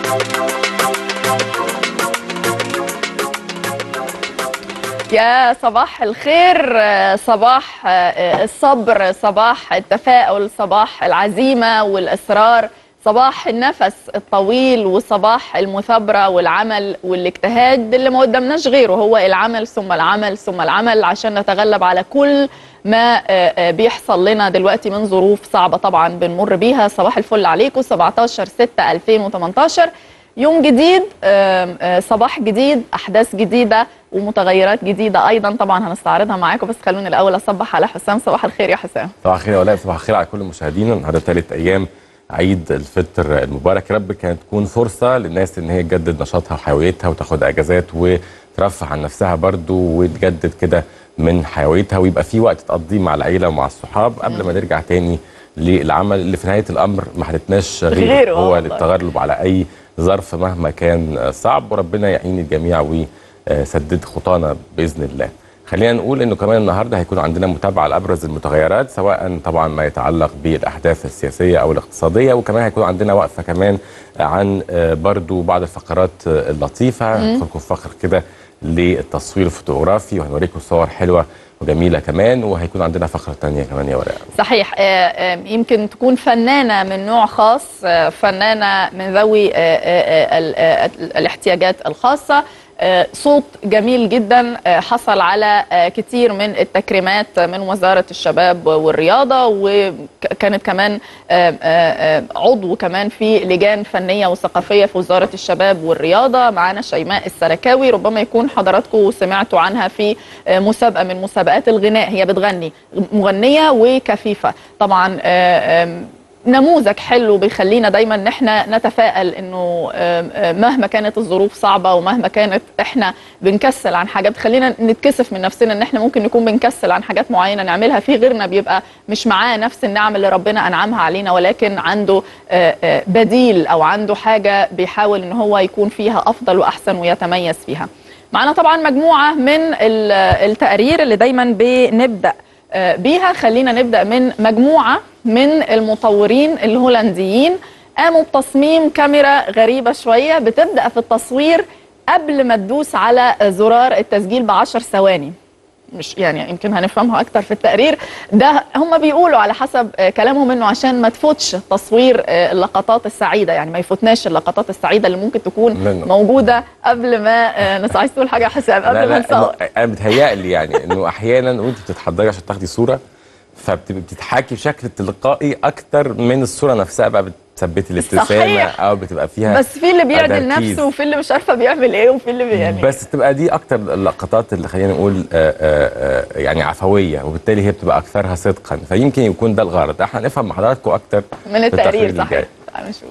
يا صباح الخير، صباح الصبر، صباح التفاؤل، صباح العزيمة والإصرار، صباح النفس الطويل، وصباح المثابرة والعمل والاجتهاد اللي ما قدامناش غيره، هو العمل ثم العمل ثم العمل عشان نتغلب على كل ما بيحصل لنا دلوقتي من ظروف صعبة طبعا بنمر بيها. صباح الفل عليكم. 17/6/2018، يوم جديد، صباح جديد، أحداث جديدة ومتغيرات جديدة أيضا طبعا هنستعرضها معاكم. بس خلوني الأول أصبح على حسام. صباح الخير يا حسام. صباح الخير يا ولاء، صباح الخير على كل مشاهدينا. النهارده ثالث أيام عيد الفطر المبارك. يا رب كانت تكون فرصة للناس إن هي تجدد نشاطها وحيويتها وتاخد أجازات وترفه عن نفسها برضو وتجدد كده من حيويتها، ويبقى في وقت تقضيه مع العيلة ومع الصحاب قبل ما نرجع تاني للعمل اللي في نهاية الأمر ما حدتناش غيره هو للتغلب على أي ظرف مهما كان صعب، وربنا يعين الجميع ويسدد خطانا بإذن الله. خلينا نقول انه كمان النهارده هيكون عندنا متابعه لابرز المتغيرات، سواء طبعا ما يتعلق بالاحداث السياسيه او الاقتصاديه، وكمان هيكون عندنا وقفه كمان عن برضو بعض الفقرات اللطيفه. هندخلكم في فقر كده للتصوير الفوتوغرافي وهنوريكم صور حلوه وجميله كمان، وهيكون عندنا فقره ثانيه كمان يا وراء. صحيح. يمكن تكون فنانه من نوع خاص، فنانه من ذوي الاحتياجات الخاصه، صوت جميل جدا، حصل على كتير من التكريمات من وزارة الشباب والرياضة، وكانت كمان عضو كمان في لجان فنية وثقافية في وزارة الشباب والرياضة. معانا شيماء السركاوي، ربما يكون حضراتكم سمعتوا عنها في مسابقة من مسابقات الغناء. هي بتغني، مغنية وكفيفة طبعا. نموذج حلو بيخلينا دايما ان احنا نتفائل انه مهما كانت الظروف صعبه ومهما كانت احنا بنكسل عن حاجات، بتخلينا نتكسف من نفسنا ان احنا ممكن نكون بنكسل عن حاجات معينه نعملها. في غيرنا بيبقى مش معاه نفس النعم اللي ربنا انعمها علينا، ولكن عنده بديل او عنده حاجه بيحاول ان هو يكون فيها افضل واحسن ويتميز فيها. معنا طبعا مجموعه من التقارير اللي دايما بنبدا بيها. خلينا نبدأ من مجموعة من المطورين الهولنديين قاموا بتصميم كاميرا غريبة شوية، بتبدأ في التصوير قبل ما تدوس على زرار التسجيل ب10 ثواني. مش يعني يمكن هنفهمها أكتر في التقرير ده. هم بيقولوا على حسب كلامهم إنه عشان ما تفوتش تصوير اللقطات السعيدة، يعني ما يفوتناش اللقطات السعيدة اللي ممكن تكون موجودة قبل ما ناس. عايز تقول حاجة يا حسام قبل ما نصور؟ أنا بتهيألي يعني إنه أحيانا وأنت بتتحضري عشان تاخدي صورة فبتتحكي بشكل تلقائي أكتر من الصورة نفسها، بقى بتثبتي الابتسامة أو بتبقى فيها، بس في اللي بيعدل نفسه وفي اللي مش عارفة بيعمل إيه وفي اللي يعني، بس تبقى دي أكتر اللقطات اللي خلينا نقول يعني عفوية، وبالتالي هي بتبقى أكثرها صدقا. فيمكن يكون ده الغرض. احنا نفهم مع حضراتكم أكتر من التقرير. صحيح، تعالوا نشوف.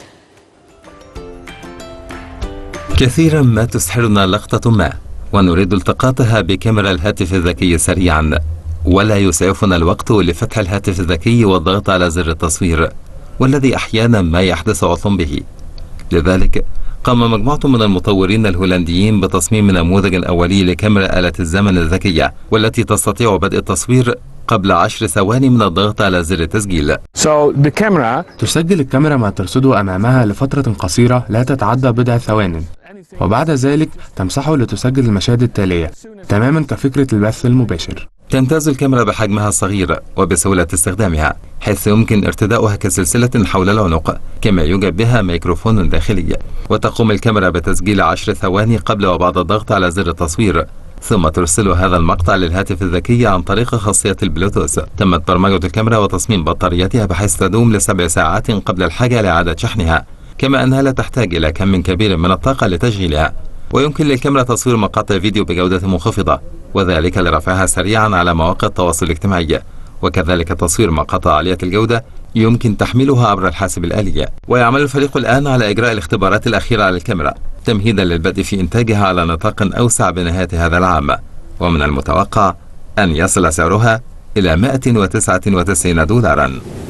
كثيرا ما تسحرنا لقطة ما ونريد التقاطها بكاميرا الهاتف الذكي سريعا، ولا يسعفنا الوقت لفتح الهاتف الذكي والضغط على زر التصوير، والذي أحيانا ما يحدث عطل به. لذلك قام مجموعة من المطورين الهولنديين بتصميم نموذج أولي لكاميرا آلة الزمن الذكية، والتي تستطيع بدء التصوير قبل 10 ثواني من الضغط على زر التسجيل. تسجل الكاميرا ما ترصده أمامها لفترة قصيرة لا تتعدى بضع ثوان، وبعد ذلك تمسحه لتسجل المشاهد التالية، تماما كفكرة البث المباشر. تمتاز الكاميرا بحجمها الصغير وبسهولة استخدامها، حيث يمكن ارتداؤها كسلسلة حول العنق، كما يوجد بها ميكروفون داخلي. وتقوم الكاميرا بتسجيل 10 ثواني قبل وبعد الضغط على زر التصوير، ثم ترسل هذا المقطع للهاتف الذكي عن طريق خاصية البلوتوث. تمت برمجة الكاميرا وتصميم بطاريتها بحيث تدوم ل7 ساعات قبل الحاجة لإعادة شحنها، كما أنها لا تحتاج إلى كم كبير من الطاقة لتشغيلها. ويمكن للكاميرا تصوير مقاطع فيديو بجودة منخفضة، وذلك لرفعها سريعا على مواقع التواصل الاجتماعي، وكذلك تصوير مقاطع عالية الجودة يمكن تحميلها عبر الحاسب الآلي. ويعمل الفريق الآن على إجراء الاختبارات الأخيرة على الكاميرا تمهيدا للبدء في إنتاجها على نطاق أوسع بنهاية هذا العام، ومن المتوقع أن يصل سعرها إلى $199.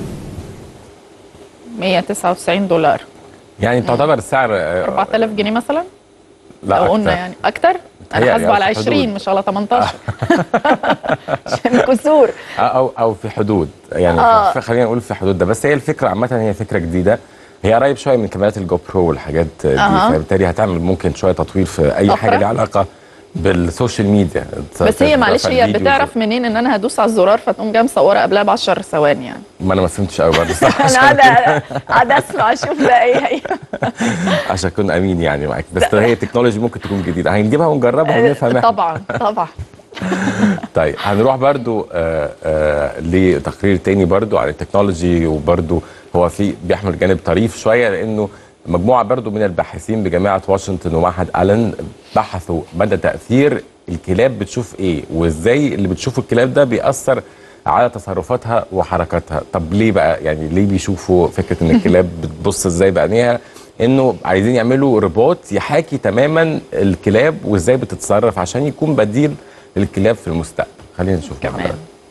199 دولار، يعني تعتبر السعر 4000 جنيه مثلا. لا لو قلنا يعني أكتر. أنا حاسبه على 20 مش على 18 عشان كسور أو في حدود يعني خلينا نقول في حدود ده. بس هي الفكرة عامة هي فكرة جديدة، هي قريب شويه من كاميرات الجو برو والحاجات دي، فبالتالي هتعمل ممكن شويه تطوير في اي حاجه ليها علاقه بالسوشيال ميديا. بس هي معلش هي بتعرف منين ان انا هدوس على الزرار فتقوم جايه مصوره قبلها ب 10 ثواني يعني؟ ما انا ما فهمتش قوي برضه صح. انا قاعده اسمع اشوف ده ايه هي. عشان اكون امين يعني معاك، بس هي تكنولوجي ممكن تكون جديده، هنجيبها ونجربها ونفهمها. طبعا طبعا. طيب هنروح برضو لتقرير تاني برضو عن التكنولوجي، وبرضو هو بيحمل جانب طريف شويه، لانه مجموعه برضو من الباحثين بجامعه واشنطن ومعهد ألن بحثوا مدى تاثير الكلاب بتشوف ايه، وازاي اللي بتشوفه الكلاب ده بيأثر على تصرفاتها وحركاتها. طب ليه بقى؟ يعني ليه بيشوفوا فكره ان الكلاب بتبص ازاي بعينيها؟ انه عايزين يعملوا روبوت يحاكي تماما الكلاب وازاي بتتصرف عشان يكون بديل للكلاب في المستقبل. خلينا نشوف كمان.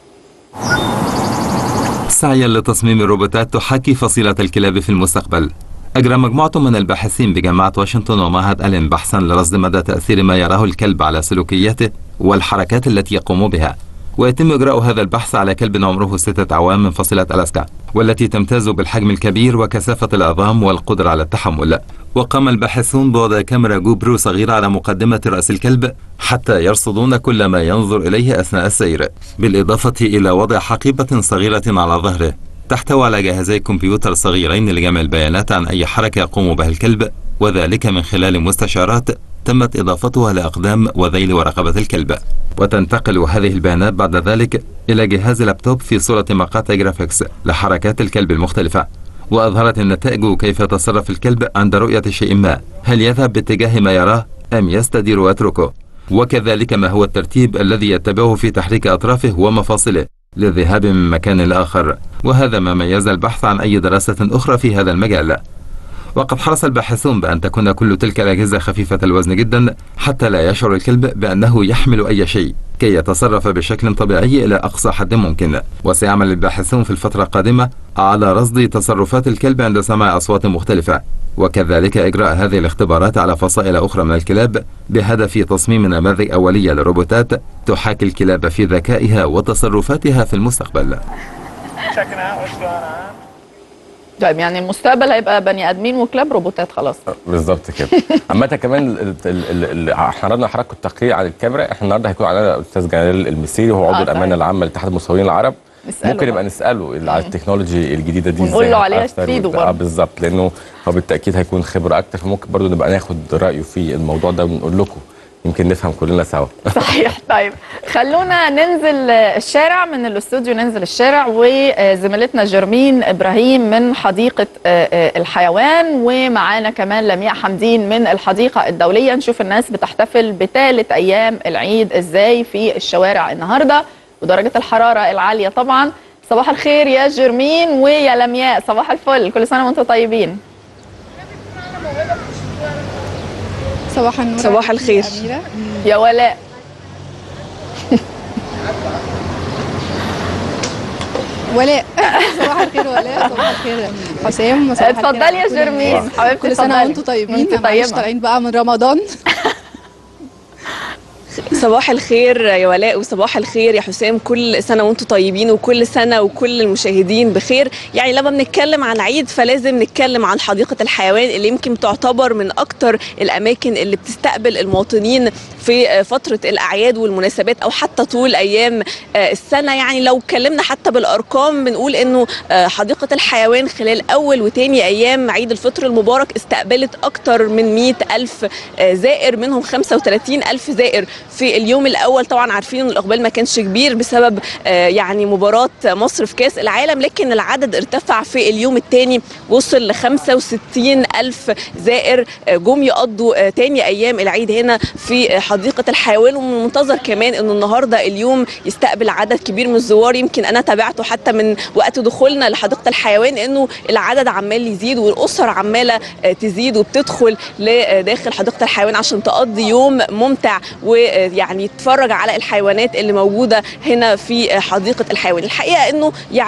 سعيا لتصميم الروبوتات تحاكي فصيلة الكلاب في المستقبل، أجرى مجموعة من الباحثين بجامعة واشنطن ومعهد ألين بحثا لرصد مدى تأثير ما يراه الكلب على سلوكياته والحركات التي يقوم بها. ويتم إجراء هذا البحث على كلب عمره 6 أعوام من فصيلة ألاسكا، والتي تمتاز بالحجم الكبير وكثافة العظام والقدرة على التحمل. وقام الباحثون بوضع كاميرا جو برو صغيرة على مقدمة رأس الكلب حتى يرصدون كل ما ينظر إليه أثناء السير، بالإضافة إلى وضع حقيبة صغيرة على ظهره تحتوي على جهازي كمبيوتر صغيرين لجمع البيانات عن أي حركة يقوم بها الكلب، وذلك من خلال مستشعرات تمت إضافتها لأقدام وذيل ورقبة الكلب. وتنتقل هذه البيانات بعد ذلك إلى جهاز لابتوب في صورة مقاطع جرافيكس لحركات الكلب المختلفة، وأظهرت النتائج كيف يتصرف الكلب عند رؤية شيء ما، هل يذهب باتجاه ما يراه أم يستدير ويتركه، وكذلك ما هو الترتيب الذي يتبعه في تحريك أطرافه ومفاصله للذهاب من مكان لآخر. وهذا ما ميز البحث عن أي دراسة أخرى في هذا المجال. وقد حرص الباحثون بأن تكون كل تلك الأجهزة خفيفة الوزن جدا حتى لا يشعر الكلب بأنه يحمل أي شيء، كي يتصرف بشكل طبيعي إلى أقصى حد ممكن. وسيعمل الباحثون في الفترة القادمة على رصد تصرفات الكلب عند سماع أصوات مختلفة، وكذلك إجراء هذه الاختبارات على فصائل أخرى من الكلاب بهدف تصميم نماذج أولية لروبوتات تحاكي الكلاب في ذكائها وتصرفاتها في المستقبل. طيب يعني المستقبل هيبقى بني ادمين وكلاب روبوتات خلاص. بالظبط كده. عامة كمان احنا عرضنا حضراتكم التقرير عن الكاميرا، احنا النهارده هيكون علينا الاستاذ جلال المسيري وهو عضو الامانه العامه لاتحاد المصورين العرب. ممكن نبقى نساله على التكنولوجي الجديده دي ونقول له عليها تفيده بالظبط، لانه هو بالتاكيد هيكون خبره اكتر، فممكن برضه نبقى ناخد رايه في الموضوع ده ونقول لكم يمكن نفهم كلنا سوا. صحيح. طيب خلونا ننزل الشارع، من الاستوديو ننزل الشارع، وزميلتنا جرمين ابراهيم من حديقه الحيوان، ومعانا كمان لمياء حمدين من الحديقه الدوليه، نشوف الناس بتحتفل بثالث ايام العيد ازاي في الشوارع النهارده، ودرجه الحراره العاليه طبعا. صباح الخير يا جرمين ويا لمياء، صباح الفل، كل سنه وانتم طيبين. صباح النور. صباح الخير يا ولاء. ولاء. صباح الخير ولاء. صباح الخير حسام. اتفضلي يا جرمين حبيبتي. كل سنه وانتم طيبين. طيبه. طالعين بقى من رمضان. صباح الخير يا ولاء وصباح الخير يا حسام، كل سنة وانتم طيبين وكل سنة وكل المشاهدين بخير. يعني لما بنتكلم عن عيد فلازم نتكلم عن حديقة الحيوان اللي يمكن تعتبر من أكتر الأماكن اللي بتستقبل المواطنين في فترة الأعياد والمناسبات أو حتى طول أيام السنة. يعني لو اتكلمنا حتى بالأرقام بنقول إنه حديقة الحيوان خلال أول وتاني أيام عيد الفطر المبارك استقبلت أكتر من 100,000 زائر، منهم 35,000 زائر في اليوم الأول. طبعا عارفين إن الإقبال ما كانش كبير بسبب يعني مباراة مصر في كأس العالم، لكن العدد ارتفع في اليوم الثاني وصل ل 65,000 زائر جم يقضوا تاني أيام العيد هنا في حديقة الحيوان. ومن المنتظر كمان إنه النهارده اليوم يستقبل عدد كبير من الزوار. يمكن أنا تابعته حتى من وقت دخولنا لحديقة الحيوان إنه العدد عمال يزيد والأسر عمالة تزيد وبتدخل لداخل حديقة الحيوان عشان تقضي يوم ممتع ويعني تتفرج على الحيوانات اللي موجودة هنا في حديقة الحيوان. الحقيقة إنه يعني حديقة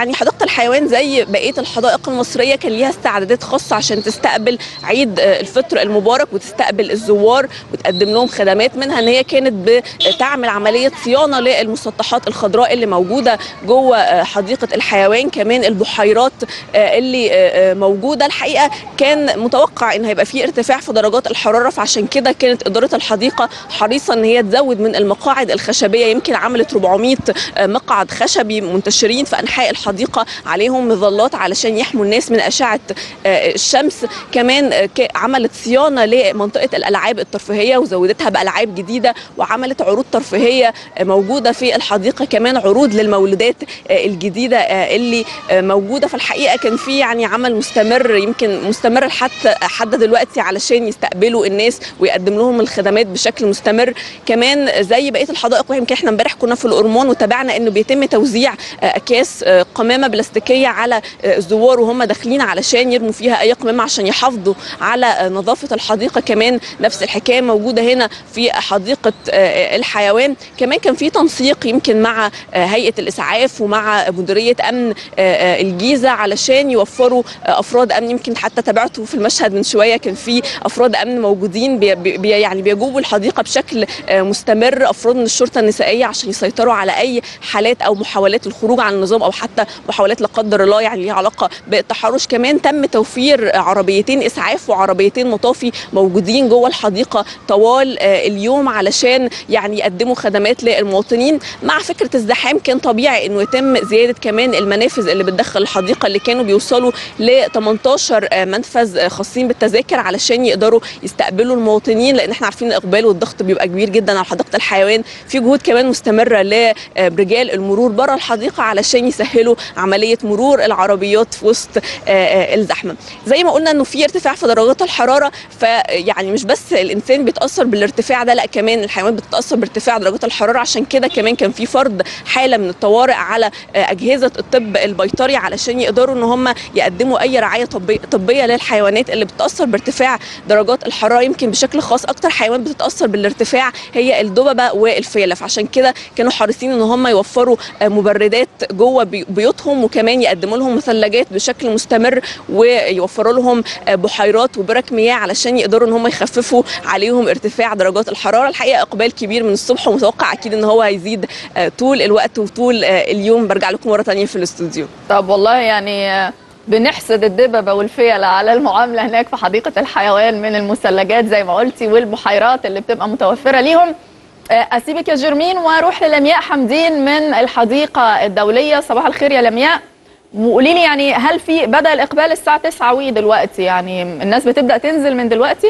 الحيوان زي بقيه الحدائق المصريه كان ليها استعدادات خاصه عشان تستقبل عيد الفطر المبارك وتستقبل الزوار وتقدم لهم خدمات، منها ان هي كانت بتعمل عمليه صيانه للمسطحات الخضراء اللي موجوده جوه حديقه الحيوان، كمان البحيرات اللي موجوده. الحقيقه كان متوقع ان هيبقى في ارتفاع في درجات الحراره، فعشان كده كانت اداره الحديقه حريصه ان هي تزود من المقاعد الخشبيه، يمكن عملت 400 مقعد خشبي منتشرين في انحاء الحديقه، عليهم مظلات علشان يحموا الناس من اشعه الشمس. كمان عملت صيانه لمنطقه الالعاب الترفيهيه وزودتها بالعاب جديده، وعملت عروض ترفيهيه موجوده في الحديقه، كمان عروض للمولودات الجديده اللي موجوده. في الحقيقه كان في يعني عمل مستمر، يمكن مستمر حتى دلوقتي علشان يستقبلوا الناس ويقدم لهم الخدمات بشكل مستمر. كمان زي بقيه الحدائق، ويمكن احنا امبارح كنا في الأورمون وتابعنا انه بيتم توزيع اكياس قمامه بلاستيكيه على الزوار وهم داخلين علشان يرموا فيها اي قمامه عشان يحافظوا على نظافه الحديقه. كمان نفس الحكايه موجوده هنا في حديقه الحيوان. كمان كان في تنسيق يمكن مع هيئه الاسعاف ومع مديريه امن الجيزه علشان يوفروا افراد امن. يمكن حتى تابعته في المشهد من شويه، كان في افراد امن موجودين يعني بيجوبوا الحديقه بشكل مستمر، افراد من الشرطه النسائيه عشان يسيطروا على اي حالات او محاولات الخروج عن النظام او حتى محاولات لا قدر الله يعني ليها علاقه بالتحرش. كمان تم توفير عربيتين اسعاف وعربيتين مطافي موجودين جوه الحديقه طوال اليوم علشان يعني يقدموا خدمات للمواطنين. مع فكره الزحام كان طبيعي انه يتم زياده كمان المنافذ اللي بتدخل الحديقه، اللي كانوا بيوصلوا ل 18 منفذ خاصين بالتذاكر علشان يقدروا يستقبلوا المواطنين، لان احنا عارفين الاقبال والضغط بيبقى كبير جدا على حديقه الحيوان. في جهود كمان مستمره لرجال المرور بره الحديقه علشان يسهلوا عمليه مرور العربيات في وسط الزحمه. زي ما قلنا انه في ارتفاع في درجات الحراره، فيعني مش بس الانسان بيتاثر بالارتفاع ده، لا كمان الحيوان بتتاثر بارتفاع درجات الحراره. عشان كده كمان كان في فرض حاله من الطوارئ على اجهزه الطب البيطري علشان يقدروا ان هم يقدموا اي رعايه طبيه للحيوانات اللي بتتاثر بارتفاع درجات الحراره. يمكن بشكل خاص اكتر حيوان بتتاثر بالارتفاع هي الدببه والفيله، فعشان كده كانوا حريصين ان هم يوفروا مبردات جوه بيوتهم، وكمان يقدموا لهم مثلجات بشكل مستمر، ويوفروا لهم بحيرات وبرك مياه علشان يقدروا ان هم يخففوا عليهم ارتفاع درجات الحراره. الحقيقه اقبال كبير من الصبح، ومتوقع اكيد ان هو هيزيد طول الوقت وطول اليوم. برجع لكم مره ثانيه في الاستوديو. طب والله يعني بنحسد الدببه والفيله على المعامله هناك في حديقه الحيوان من المثلجات زي ما قلتي والبحيرات اللي بتبقى متوفره ليهم. اسيبك يا جرمين واروح للمياء حمدين من الحديقه الدوليه. صباح الخير يا لمياء، وقولي لي يعني هل في بدا الاقبال الساعه 9 ودلوقتي يعني الناس بتبدا تنزل من دلوقتي؟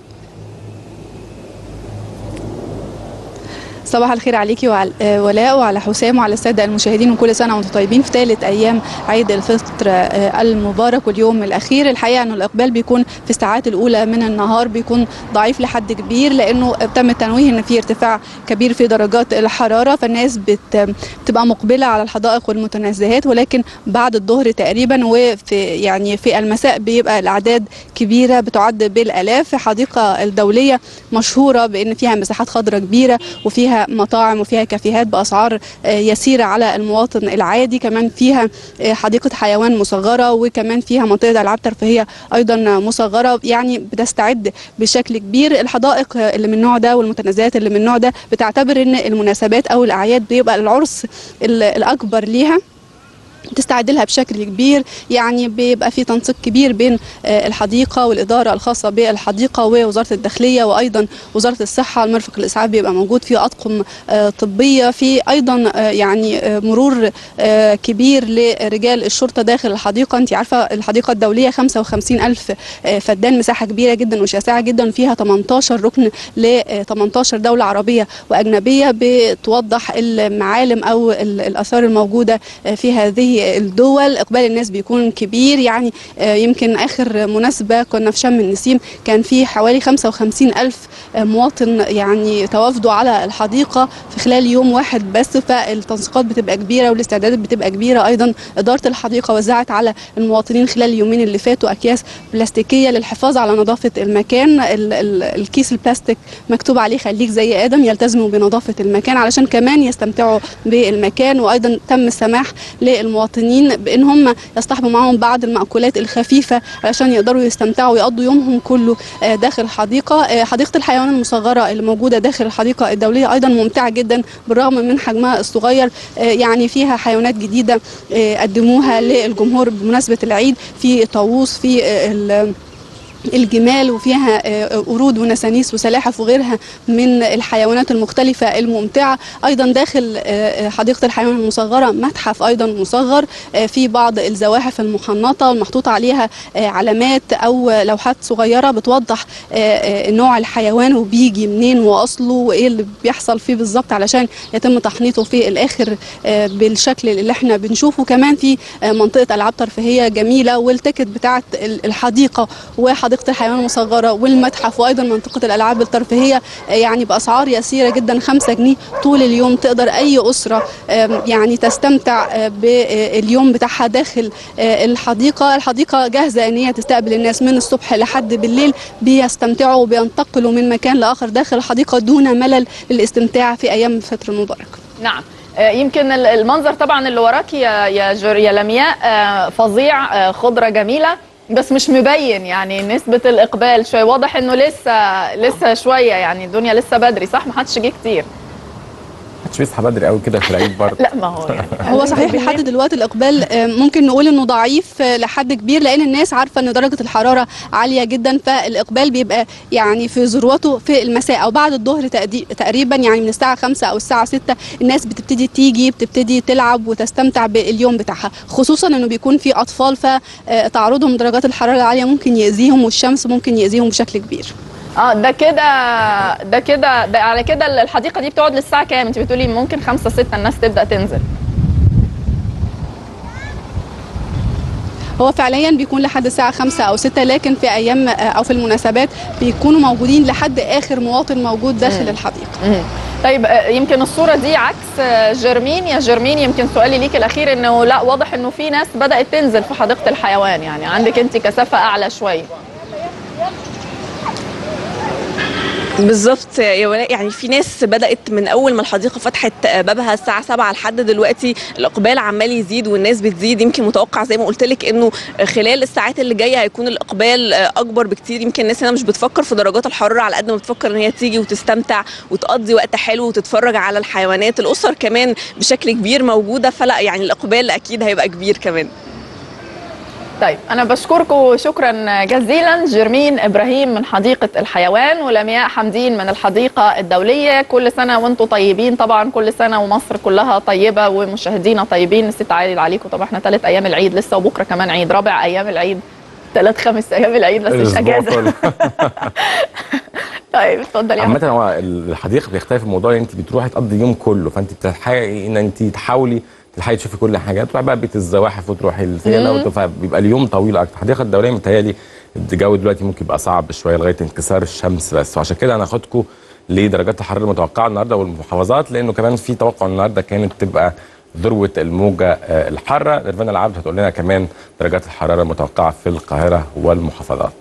صباح الخير عليكي وعلى ولاء وعلى حسام وعلى الساده المشاهدين، وكل سنه وانتم طيبين في ثالث ايام عيد الفطر المبارك واليوم الاخير. الحقيقه انه الاقبال بيكون في الساعات الاولى من النهار بيكون ضعيف لحد كبير، لانه تم التنويه ان في ارتفاع كبير في درجات الحراره، فالناس بتبقى مقبله على الحدائق والمتنزهات. ولكن بعد الظهر تقريبا وفي يعني في المساء بيبقى الاعداد كبيره بتعد بالالاف. الحديقه الدوليه مشهوره بان فيها مساحات خضراء كبيره وفيها مطاعم وفيها كافيهات بأسعار يسيرة على المواطن العادي. كمان فيها حديقة حيوان مصغرة، وكمان فيها منطقة ألعاب ترفيهية أيضا مصغرة، يعني بتستعد بشكل كبير. الحدائق اللي من النوع ده والمتنزهات اللي من النوع ده بتعتبر إن المناسبات أو الأعياد بيبقى العرس الأكبر ليها، تستعد لها بشكل كبير. يعني بيبقى في تنسيق كبير بين الحديقه والاداره الخاصه بالحديقه ووزاره الداخليه وايضا وزاره الصحه. المرفق الاسعاف بيبقى موجود فيه اطقم طبيه، في ايضا يعني مرور كبير لرجال الشرطه داخل الحديقه. انت عارفه الحديقه الدوليه 55,000 فدان، مساحه كبيره جدا وشاسعه جدا، فيها 18 ركن ل 18 دوله عربيه واجنبيه، بتوضح المعالم او الاثار الموجوده في هذه الدول. اقبال الناس بيكون كبير، يعني يمكن اخر مناسبه كنا في شم النسيم كان في حوالي 55,000 مواطن يعني توافدوا على الحديقه في خلال يوم واحد بس، فالتنسيقات بتبقى كبيره والاستعدادات بتبقى كبيره. ايضا اداره الحديقه وزعت على المواطنين خلال اليومين اللي فاتوا اكياس بلاستيكيه للحفاظ على نظافه المكان. الكيس البلاستيك مكتوب عليه خليك زي ادم، يلتزموا بنظافه المكان علشان كمان يستمتعوا بالمكان. وايضا تم السماح للمواطنين المواطنين بان هم يصطحبوا معهم بعض المأكولات الخفيفه علشان يقدروا يستمتعوا ويقضوا يومهم كله داخل الحديقه. حديقه الحيوان المصغره اللي موجوده داخل الحديقه الدوليه ايضا ممتعه جدا بالرغم من حجمها الصغير، يعني فيها حيوانات جديده قدموها للجمهور بمناسبه العيد، في طاووس، في الجمال، وفيها قرود ونسانيس وسلاحف وغيرها من الحيوانات المختلفة الممتعة. أيضا داخل حديقة الحيوان المصغرة متحف أيضا مصغر، في بعض الزواحف المحنطة المحطوط عليها علامات أو لوحات صغيرة بتوضح نوع الحيوان وبيجي منين وأصله وإيه اللي بيحصل فيه بالظبط علشان يتم تحنيطه في الآخر بالشكل اللي احنا بنشوفه. كمان في منطقة ألعاب ترفيهية جميلة، والتيكت بتاعت الحديقة وحديقة الحيوان المصغرة والمتحف وأيضا منطقة الألعاب الترفيهية يعني بأسعار يسيرة جدا، 5 جنيه طول اليوم. تقدر أي أسرة يعني تستمتع باليوم بتاعها داخل الحديقة. الحديقة جاهزة أن هي تستقبل الناس من الصبح لحد بالليل، بيستمتعوا وبينتقلوا من مكان لآخر داخل الحديقة دون ملل للاستمتاع في أيام الفطر المبارك. نعم. يمكن المنظر طبعا اللي وراك يا لمياء فظيع، خضرة جميلة بس مش مبين يعني نسبة الإقبال شوية، واضح إنه لسه شوية يعني الدنيا لسه بدري، صح؟ ما حدش جه كتير. محدش بيصحى بدري قوي كده في العيد برضه. لا ما هو يعني هو صحيح بيحدد الوقت الإقبال ممكن نقول إنه ضعيف لحد كبير، لأن الناس عارفة إن درجة الحرارة عالية جدا، فالإقبال بيبقى يعني في ذروته في المساء أو بعد الظهر تقريبا، يعني من الساعة 5 أو الساعة 6 الناس بتبتدي تيجي بتبتدي تلعب وتستمتع باليوم بتاعها، خصوصا إنه بيكون في أطفال فتعرضهم لدرجات الحرارة العالية ممكن يأذيهم، والشمس ممكن يأذيهم بشكل كبير. ده كده على كده الحديقة دي بتقعد للساعة كام؟ انت بتقولي ممكن 5 6 الناس تبدأ تنزل. هو فعليا بيكون لحد الساعة 5 أو 6، لكن في أيام أو في المناسبات بيكونوا موجودين لحد آخر مواطن موجود داخل الحديقة. طيب يمكن الصورة دي عكس جرمين. يا جرمين يمكن سؤالي ليك الأخير إنه لا واضح إنه في ناس بدأت تنزل في حديقة الحيوان، يعني عندك أنت كثافة أعلى شوية. بالظبط يا ولاء، يعني في ناس بدأت من أول ما الحديقة فتحت بابها الساعة 7 لحد دلوقتي الإقبال عمال يزيد والناس بتزيد. يمكن متوقع زي ما قلت لك إنه خلال الساعات اللي جاية هيكون الإقبال أكبر بكتير. يمكن الناس هنا مش بتفكر في درجات الحرارة على قد ما بتفكر إن هي تيجي وتستمتع وتقضي وقت حلو وتتفرج على الحيوانات. الأسر كمان بشكل كبير موجودة، فلا يعني الإقبال أكيد هيبقى كبير كمان. طيب أنا بشكركم شكرا جزيلا جرمين إبراهيم من حديقة الحيوان ولمياء حمدين من الحديقة الدولية. كل سنة وانتم طيبين، طبعا كل سنة ومصر كلها طيبة ومشاهدينا طيبين. نسيت عادي عليكم طبعا احنا 3 أيام العيد لسه، وبكرة كمان عيد، 4 أيام العيد، 3-5 أيام العيد بس مش أجازة. طيب اتفضل يا عامة هو الحديقة بيختلف الموضوع، انت بتروحي تقضي اليوم كله، فانت بتحاولي ان انت تحاولي تشوفي كل حاجه، تروحي بقى بيت الزواحف وتروحي الفيلا فبيبقى اليوم طويل اكتر. الحديقه الدوليه متهيألي الجو دلوقتي ممكن يبقى صعب شويه لغايه انكسار الشمس بس، وعشان كده انا هاخدكم لدرجات الحراره المتوقعه النهارده والمحافظات، لانه كمان في توقع النهارده كانت تبقى ذروه الموجه الحاره. نيرفانا العبد هتقول لنا كمان درجات الحراره المتوقعه في القاهره والمحافظات.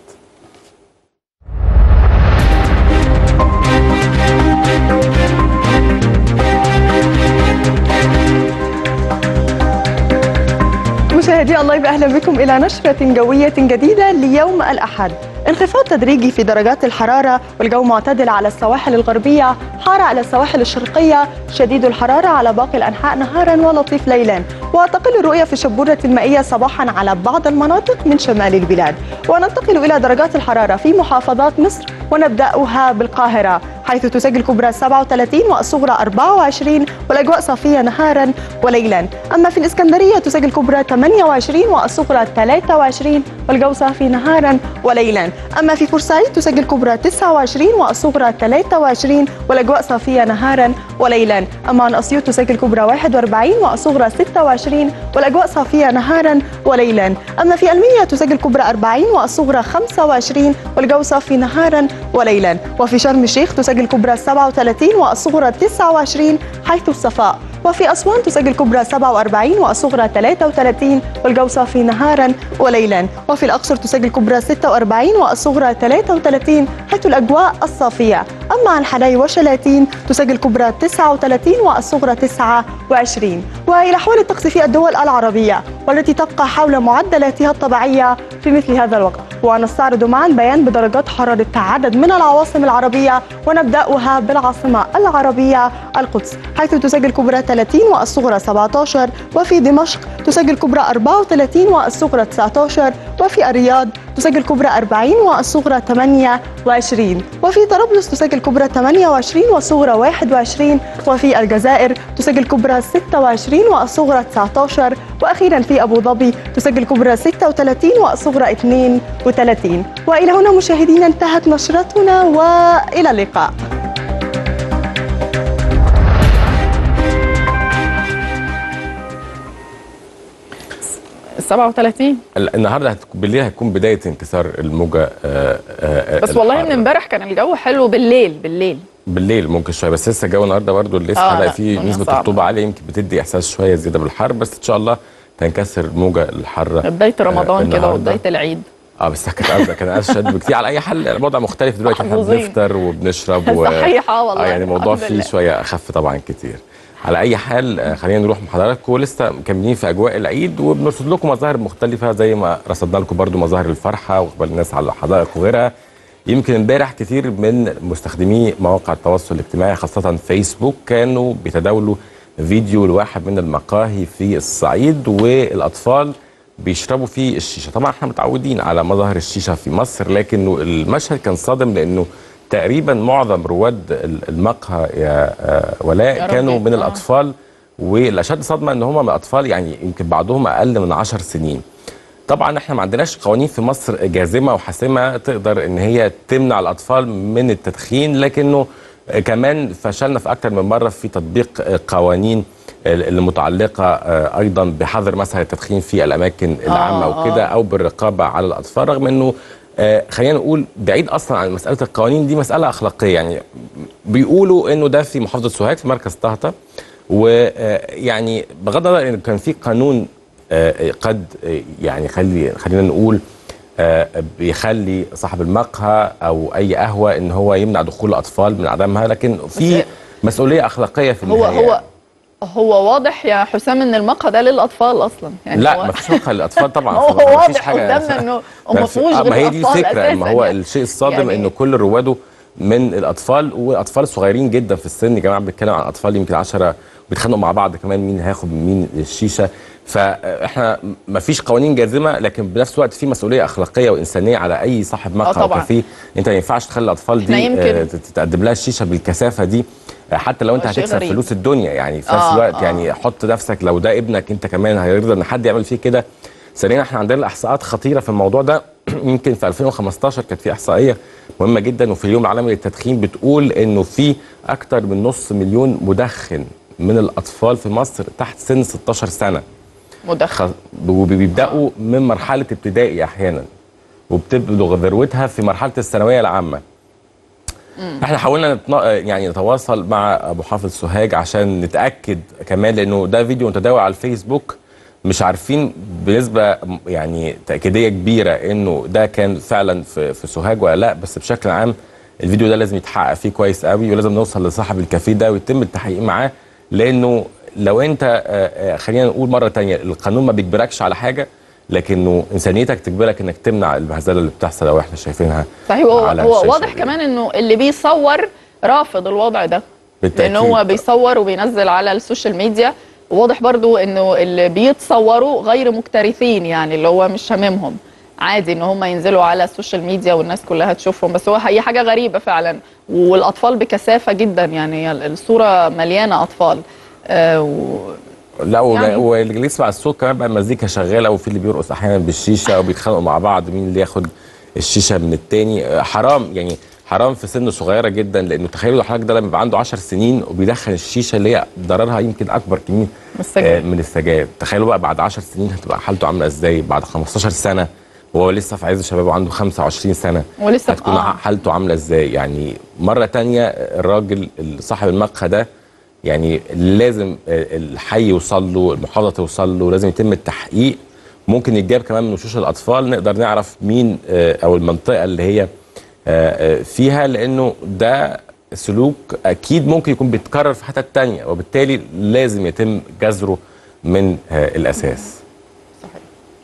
مشاهدي الله يبقى اهلا بكم الى نشره جويه جديده ليوم الاحد. انخفاض تدريجي في درجات الحراره والجو معتدل على السواحل الغربيه، حار على السواحل الشرقيه، شديد الحراره على باقي الانحاء نهارا ولطيف ليلا، وتقل الرؤيه في الشبوره المائيه صباحا على بعض المناطق من شمال البلاد. وننتقل الى درجات الحراره في محافظات مصر، ونبداها بالقاهره حيث تسجل كبرى 37 والصغرى 24 والاجواء صافيه نهارا وليلا. اما في الاسكندريه تسجل كبرى 28 والصغرى 23 والجو صافي نهارا وليلا. اما في بورسعيد تسجل كبرى 29 والصغرى 23 والاجواء صافيه نهارا وليلا. اما عن اسيوط تسجل كبرى 41 والصغرى 26 والاجواء صافيه نهارا وليلا. اما في المنيا تسجل كبرى 40 والصغرى 25 والجو صافي نهارا وليلا. وفي شرم الشيخ تسجل كبرى 37 والصغرى 29 حيث الصفاء وفي أسوان تسجل الكبرى 47 والصغرى 33 والجو صافي نهارا وليلا. وفي الأقصر تسجل الكبرى 46 والصغرى 33 حيث الأجواء الصافية. أما عن حلاي وشلاتين تسجل الكبرى 39 والصغرى 29. وإلى أحوال الطقس في الدول العربية والتي تبقى حول معدلاتها الطبيعية في مثل هذا الوقت، ونستعرض معا بيان بدرجات حرارة عدد من العواصم العربية، ونبدأها بالعاصمة العربية القدس حيث تسجل الكبرى 30 والصغرى 17. وفي دمشق تسجل الكبرى 34 والصغرى 19. وفي الرياض تسجل الكبرى 40 والصغرى 28. وفي طرابلس تسجل الكبرى 28 والصغرى 21. وفي الجزائر تسجل الكبرى 26 والصغرى 19. وأخيرا في أبو ظبي تسجل الكبرى 36 والصغرى 32. وإلى هنا مشاهدينا انتهت نشرتنا، وإلى اللقاء. 37 النهارده بالليل هتكون بدايه انكسار الموجه. بس والله من امبارح كان الجو حلو بالليل ممكن شويه، بس لسه الجو النهارده برضو لسه هلاقي فيه نسبه رطوبه عاليه، يمكن بتدي احساس شويه زياده بالحر، بس ان شاء الله تنكسر الموجه الحاره بدايه رمضان كده وبدايه العيد. بس كان اشد بكتير. على اي حال الوضع مختلف دلوقتي، احنا بنفطر وبنشرب صحيحه والله يعني الموضوع فيه شويه اخف طبعا كتير. على اي حال خلينا نروح مع حضراتكم، ولسه مكملين في اجواء العيد وبنرصد لكم مظاهر مختلفه زي ما رصدنا لكم برضو مظاهر الفرحه واقبال الناس على الحدائق وغيرها. يمكن امبارح كتير من مستخدمي مواقع التواصل الاجتماعي خاصه فيسبوك كانوا بيتداولوا فيديو لواحد من المقاهي في الصعيد والاطفال بيشربوا فيه الشيشه. طبعا احنا متعودين على مظاهر الشيشه في مصر، لكن المشهد كان صادم لانه تقريبا معظم رواد المقهى يا ولاء كانوا من الاطفال، والاشد صدمه ان هم من الاطفال، يعني يمكن بعضهم اقل من 10 سنين. طبعا احنا ما عندناش قوانين في مصر جازمه وحاسمه تقدر ان هي تمنع الاطفال من التدخين، لكنه كمان فشلنا في اكثر من مره في تطبيق قوانين المتعلقه ايضا بحظر مثلا التدخين في الاماكن العامه وكده، او بالرقابه على الاطفال، رغم انه خلينا نقول بعيد اصلا عن مساله القوانين دي مساله اخلاقيه. يعني بيقولوا انه ده في محافظه سوهاج في مركز طهطا، ويعني بغض النظر ان كان في قانون قد يعني خلينا نقول بيخلي صاحب المقهى او اي قهوه ان هو يمنع دخول الاطفال من عدمها، لكن في مسؤوليه اخلاقيه في النهايه. هو واضح يا حسام ان المقهى ده للاطفال اصلا، يعني لا ما فيش مقهى للاطفال طبعا. هو واضح قدامنا انه ما فيهوش غير ما هي دي الفكره، ما هو يعني الشيء الصادم يعني انه كل رواده من الاطفال، واطفال صغيرين جدا في السن. يا جماعه بنتكلم عن اطفال يمكن 10 بيتخانقوا مع بعض كمان مين هياخد من مين الشيشه. فاحنا ما فيش قوانين جازمه، لكن بنفس الوقت في مسؤوليه اخلاقيه وانسانيه على اي صاحب مقهى او كافيه. انت ما ينفعش تخلي الاطفال دي تقدم لها الشيشه بالكثافه دي، حتى لو انت هتكسب فلوس الدنيا. يعني في نفس الوقت يعني حط نفسك لو ده ابنك انت كمان هيرضى ان حد يعمل فيه كده؟ ثانيا احنا عندنا احصاءات خطيره في الموضوع ده. يمكن في 2015 كانت في احصائيه مهمه جدا، وفي اليوم العالمي للتدخين بتقول انه في اكتر من نص مليون مدخن من الاطفال في مصر تحت سن 16 سنه مدخن، وبيبداوا من مرحله ابتدائي احيانا، وبتبلغ ذروتها في مرحله الثانويه العامه. احنا حاولنا يعني نتواصل مع محافظ سوهاج عشان نتاكد كمان، لانه ده فيديو متداول على الفيسبوك، مش عارفين بنسبه يعني تاكيديه كبيره انه ده كان فعلا في سوهاج ولا لا، بس بشكل عام الفيديو ده لازم يتحقق فيه كويس قوي، ولازم نوصل لصاحب الكافيه ده ويتم التحقيق معاه، لانه لو انت خلينا نقول مره ثانيه القانون ما بيجبركش على حاجه، لكنه انسانيتك تجبرك انك تمنع المهزله اللي بتحصل او احنا شايفينها. صحيح. هو واضح كمان انه اللي بيصور رافض الوضع ده، لان هو بيصور وبينزل على السوشيال ميديا. واضح برضو انه اللي بيتصوروا غير مكترثين، يعني اللي هو مش هاممهم، عادي ان هم ينزلوا على السوشيال ميديا والناس كلها تشوفهم. بس هي حاجه غريبه فعلا، والاطفال بكثافه جدا، يعني الصوره مليانه اطفال. لا واللي يسمع الصوت كمان بقى المزيكا شغاله، وفي اللي بيرقص احيانا بالشيشه وبيتخانقوا مع بعض مين اللي ياخد الشيشه من التاني. حرام، يعني حرام في سن صغيره جدا، لانه تخيلوا حضرتك ده لما يبقى عنده 10 سنين وبيدخن الشيشه اللي هي ضررها يمكن اكبر كميه من السجاير. تخيلوا بقى بعد 10 سنين هتبقى حالته عامله ازاي، بعد 15 سنه وهو لسه في عز شبابه وعنده 25 سنه ولسه هتكون حالته عامله ازاي. يعني مره ثانيه الراجل صاحب المقهى ده يعني لازم الحي يوصل له، المحافظه توصل له، لازم يتم التحقيق. ممكن يتجاب كمان من وشوش الاطفال، نقدر نعرف مين او المنطقه اللي هي فيها، لانه ده سلوك اكيد ممكن يكون بيتكرر في حتت تانية، وبالتالي لازم يتم جذره من الاساس. صحيح.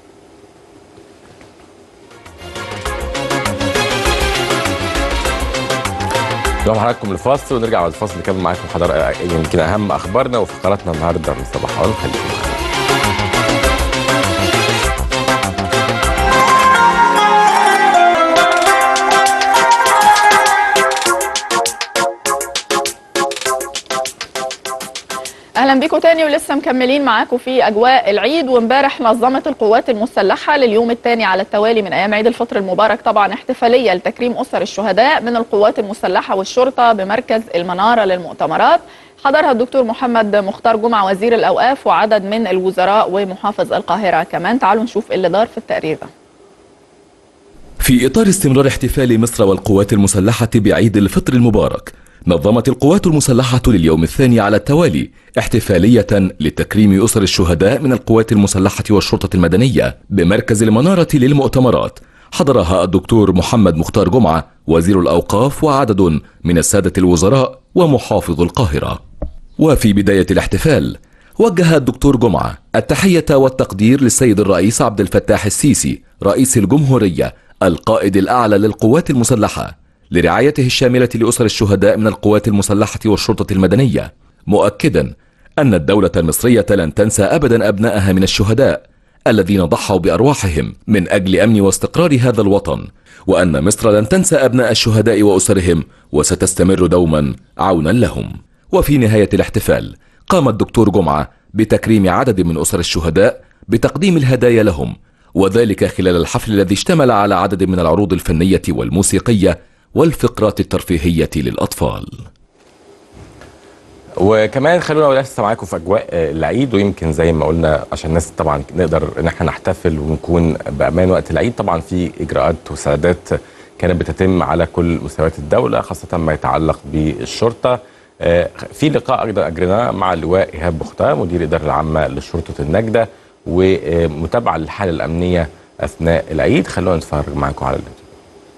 نروح حضراتكم لفاصل ونرجع بعد الفاصل نكمل معاكم يمكن اهم اخبارنا وفقراتنا النهارده من صباح اون. خليكم معانا. اهلا بيكم تاني ولسه مكملين معاكم في اجواء العيد. وامبارح نظمت القوات المسلحه لليوم الثاني على التوالي من ايام عيد الفطر المبارك طبعا احتفاليه لتكريم اسر الشهداء من القوات المسلحه والشرطه بمركز المناره للمؤتمرات. حضرها الدكتور محمد مختار جمعه وزير الاوقاف وعدد من الوزراء ومحافظ القاهره كمان. تعالوا نشوف اللي دار في التقرير ده. في اطار استمرار احتفال مصر والقوات المسلحه بعيد الفطر المبارك، نظمت القوات المسلحة لليوم الثاني على التوالي احتفالية لتكريم أسر الشهداء من القوات المسلحة والشرطة المدنية بمركز المنارة للمؤتمرات. حضرها الدكتور محمد مختار جمعة وزير الأوقاف وعدد من السادة الوزراء ومحافظ القاهرة. وفي بداية الاحتفال وجه الدكتور جمعة التحية والتقدير للسيد الرئيس عبد الفتاح السيسي رئيس الجمهورية القائد الأعلى للقوات المسلحة لرعايته الشاملة لأسر الشهداء من القوات المسلحة والشرطة المدنية، مؤكدا أن الدولة المصرية لن تنسى أبدا أبنائها من الشهداء الذين ضحوا بأرواحهم من أجل أمن واستقرار هذا الوطن، وأن مصر لن تنسى أبناء الشهداء وأسرهم وستستمر دوما عونا لهم. وفي نهاية الاحتفال قام الدكتور جمعة بتكريم عدد من أسر الشهداء بتقديم الهدايا لهم، وذلك خلال الحفل الذي اشتمل على عدد من العروض الفنية والموسيقية والفقرات الترفيهية للأطفال. وكمان خلونا لسه معاكم في أجواء العيد، ويمكن زي ما قلنا عشان الناس طبعا نقدر ان احنا نحتفل ونكون بأمان وقت العيد، طبعا في إجراءات وسعادات كانت بتتم على كل مستويات الدولة خاصة ما يتعلق بالشرطة. في لقاء أيضا أجرناه مع اللواء إيهاب بختار مدير الإدارة العامة لشرطة النجدة ومتابعة للحالة الأمنية أثناء العيد. خلونا نتفرج معاكم على الفيديو.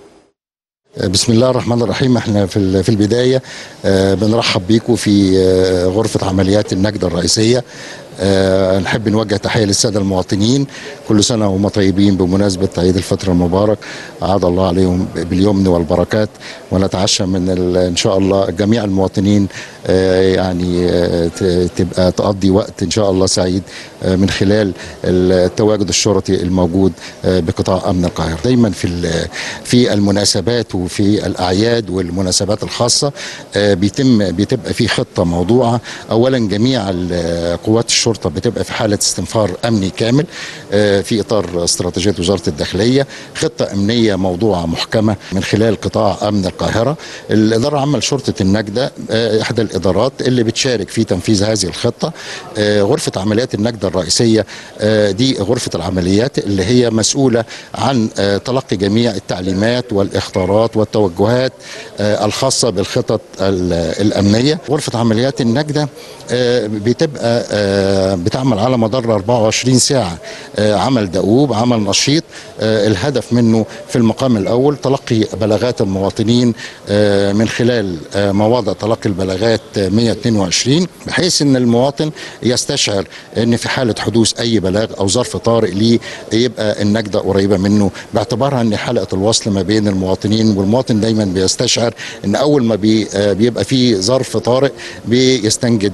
بسم الله الرحمن الرحيم. احنا في البداية بنرحب بيكم في غرفة عمليات النجدة الرئيسية. نحب نوجه تحية للسادة المواطنين، كل سنة وهم طيبين بمناسبة عيد الفطر المبارك، عاد الله عليهم باليمن والبركات، ونتعشى من إن شاء الله جميع المواطنين يعني تبقى تقضي وقت إن شاء الله سعيد من خلال التواجد الشرطي الموجود بقطاع أمن القاهرة. دايما في المناسبات وفي الأعياد والمناسبات الخاصة بتبقى في خطة موضوعة. أولا جميع قوات الشرطة بتبقى في حالة استنفار أمني كامل في إطار استراتيجية وزارة الداخلية، خطة أمنية موضوعة محكمة من خلال قطاع أمن القاهرة. الإدارة العامة لشرطة النجدة إحدى الإدارات اللي بتشارك في تنفيذ هذه الخطة. غرفة عمليات النجدة الرئيسية دي غرفة العمليات اللي هي مسؤولة عن تلقي جميع التعليمات والإخطارات والتوجهات الخاصة بالخطط الأمنية. غرفة عمليات النجدة بتبقى بتعمل على مدار 24 ساعة عمل دؤوب، عمل نشيط. الهدف منه في المقام الأول تلقي بلاغات المواطنين من خلال مواضع تلقي البلاغات 122، بحيث أن المواطن يستشعر أن في حالة حدوث أي بلاغ أو ظرف طارئ ليه يبقى النجدة قريبة منه، باعتبارها أن حلقة الوصل ما بين المواطنين، والمواطن دايما بيستشعر أن أول ما بيبقى فيه ظرف طارئ بيستنجد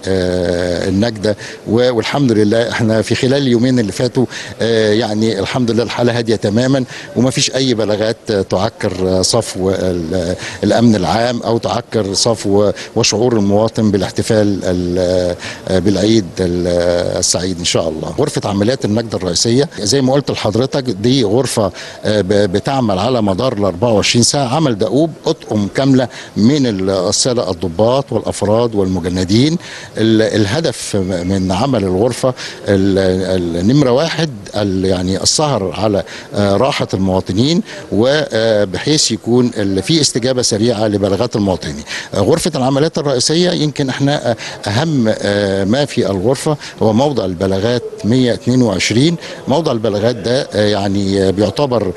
بالنجدة. والحمد لله احنا في خلال اليومين اللي فاتوا يعني الحمد لله الحالة هادية تماما، وما فيش أي بلاغات تعكر صفو الأمن العام أو تعكر صفو وشعور المواطن بالاحتفال بالعيد السعيد إن شاء الله. غرفة عمليات النجدة الرئيسية زي ما قلت لحضرتك دي غرفة بتعمل على مدار ال 24 ساعة عمل دؤوب، أطقم كاملة من السادة الضباط والأفراد والمجندين. الهدف من عمل الغرفة النمرة واحد يعني السهر على على راحة المواطنين، وبحيث يكون في استجابة سريعة لبلاغات المواطنين. غرفة العمليات الرئيسية يمكن احنا أهم ما في الغرفة هو موضع البلاغات 122. موضع البلاغات ده يعني بيعتبر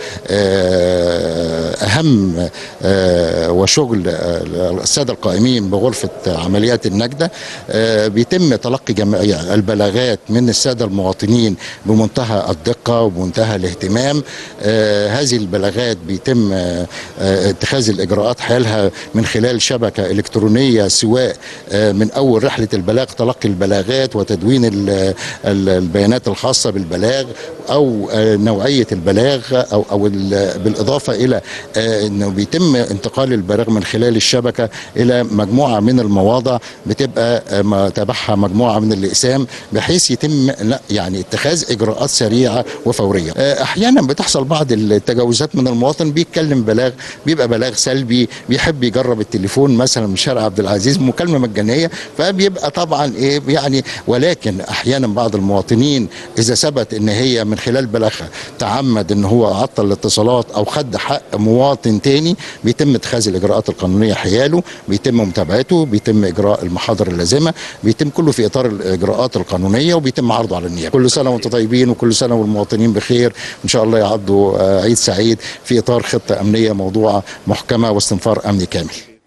أهم وشغل السادة القائمين بغرفة عمليات النجدة. بيتم تلقي جميع البلاغات من السادة المواطنين بمنتهى الدقة وبمنتهى الاهتمام. هذه البلاغات بيتم اتخاذ الإجراءات حيالها من خلال شبكة إلكترونية، سواء من أول رحلة البلاغ، تلقي البلاغات وتدوين البيانات الخاصة بالبلاغ أو نوعية البلاغ، أو بالإضافة إلى أنه بيتم انتقال البلاغ من خلال الشبكة إلى مجموعة من المواضع بتبقى تابعها مجموعة من الأقسام، بحيث يتم يعني اتخاذ إجراءات سريعة وفورية. أحيانا بتحصل بعض التجاوزات من المواطن، بيتكلم بلاغ بيبقى بلاغ سلبي، بيحب يجرب التليفون مثلا من شارع عبد العزيز، مكالمة مجانية، فبيبقى طبعا يعني، ولكن أحيانا بعض المواطنين إذا ثبت إن هي من خلال بلاغها تعمد إن هو عطل الاتصالات أو خد حق مواطن تاني، بيتم اتخاذ الإجراءات القانونية حياله، بيتم متابعته، بيتم إجراء المحاضر اللازمة، بيتم كله في إطار الإجراءات القانونية، وبيتم عرضه على النيابة. كل سنة وانتم طيبين، وكل سنة والمواطنين بخير، إن شاء الله يعدوا عيد سعيد في إطار خطة أمنية موضوعة محكمة واستنفار أمني كامل.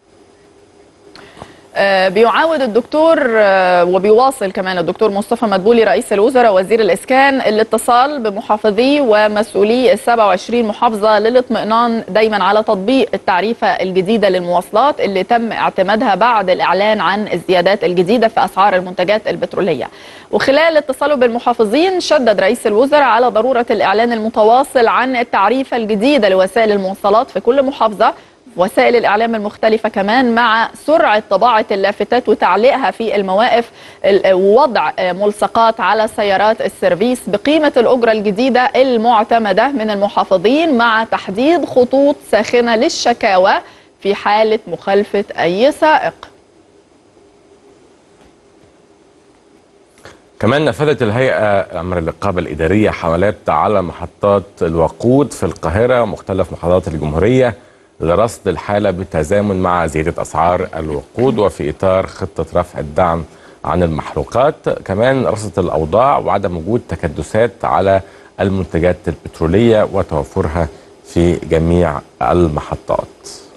بيعاود الدكتور وبيواصل كمان الدكتور مصطفى مدبولي رئيس الوزراء وزير الإسكان الاتصال بمحافظي ومسؤولي ال 27 محافظة للاطمئنان دايما على تطبيق التعريفة الجديدة للمواصلات اللي تم اعتمادها بعد الإعلان عن الزيادات الجديدة في أسعار المنتجات البترولية. وخلال اتصاله بالمحافظين شدد رئيس الوزراء على ضرورة الإعلان المتواصل عن التعريفة الجديدة لوسائل المواصلات في كل محافظة، وسائل الإعلام المختلفة كمان، مع سرعة طباعة اللافتات وتعليقها في المواقف، ووضع ملصقات على سيارات السيرفيس بقيمة الأجرة الجديدة المعتمدة من المحافظين، مع تحديد خطوط ساخنة للشكاوى في حالة مخالفة أي سائق. كمان نفذت الهيئة أمر الرقابة الإدارية حملات على محطات الوقود في القاهرة ومختلف محافظات الجمهورية لرصد الحالة بالتزامن مع زيادة أسعار الوقود، وفي إطار خطة رفع الدعم عن المحروقات. كمان رصدت الأوضاع وعدم وجود تكدسات على المنتجات البترولية وتوفرها في جميع المحطات.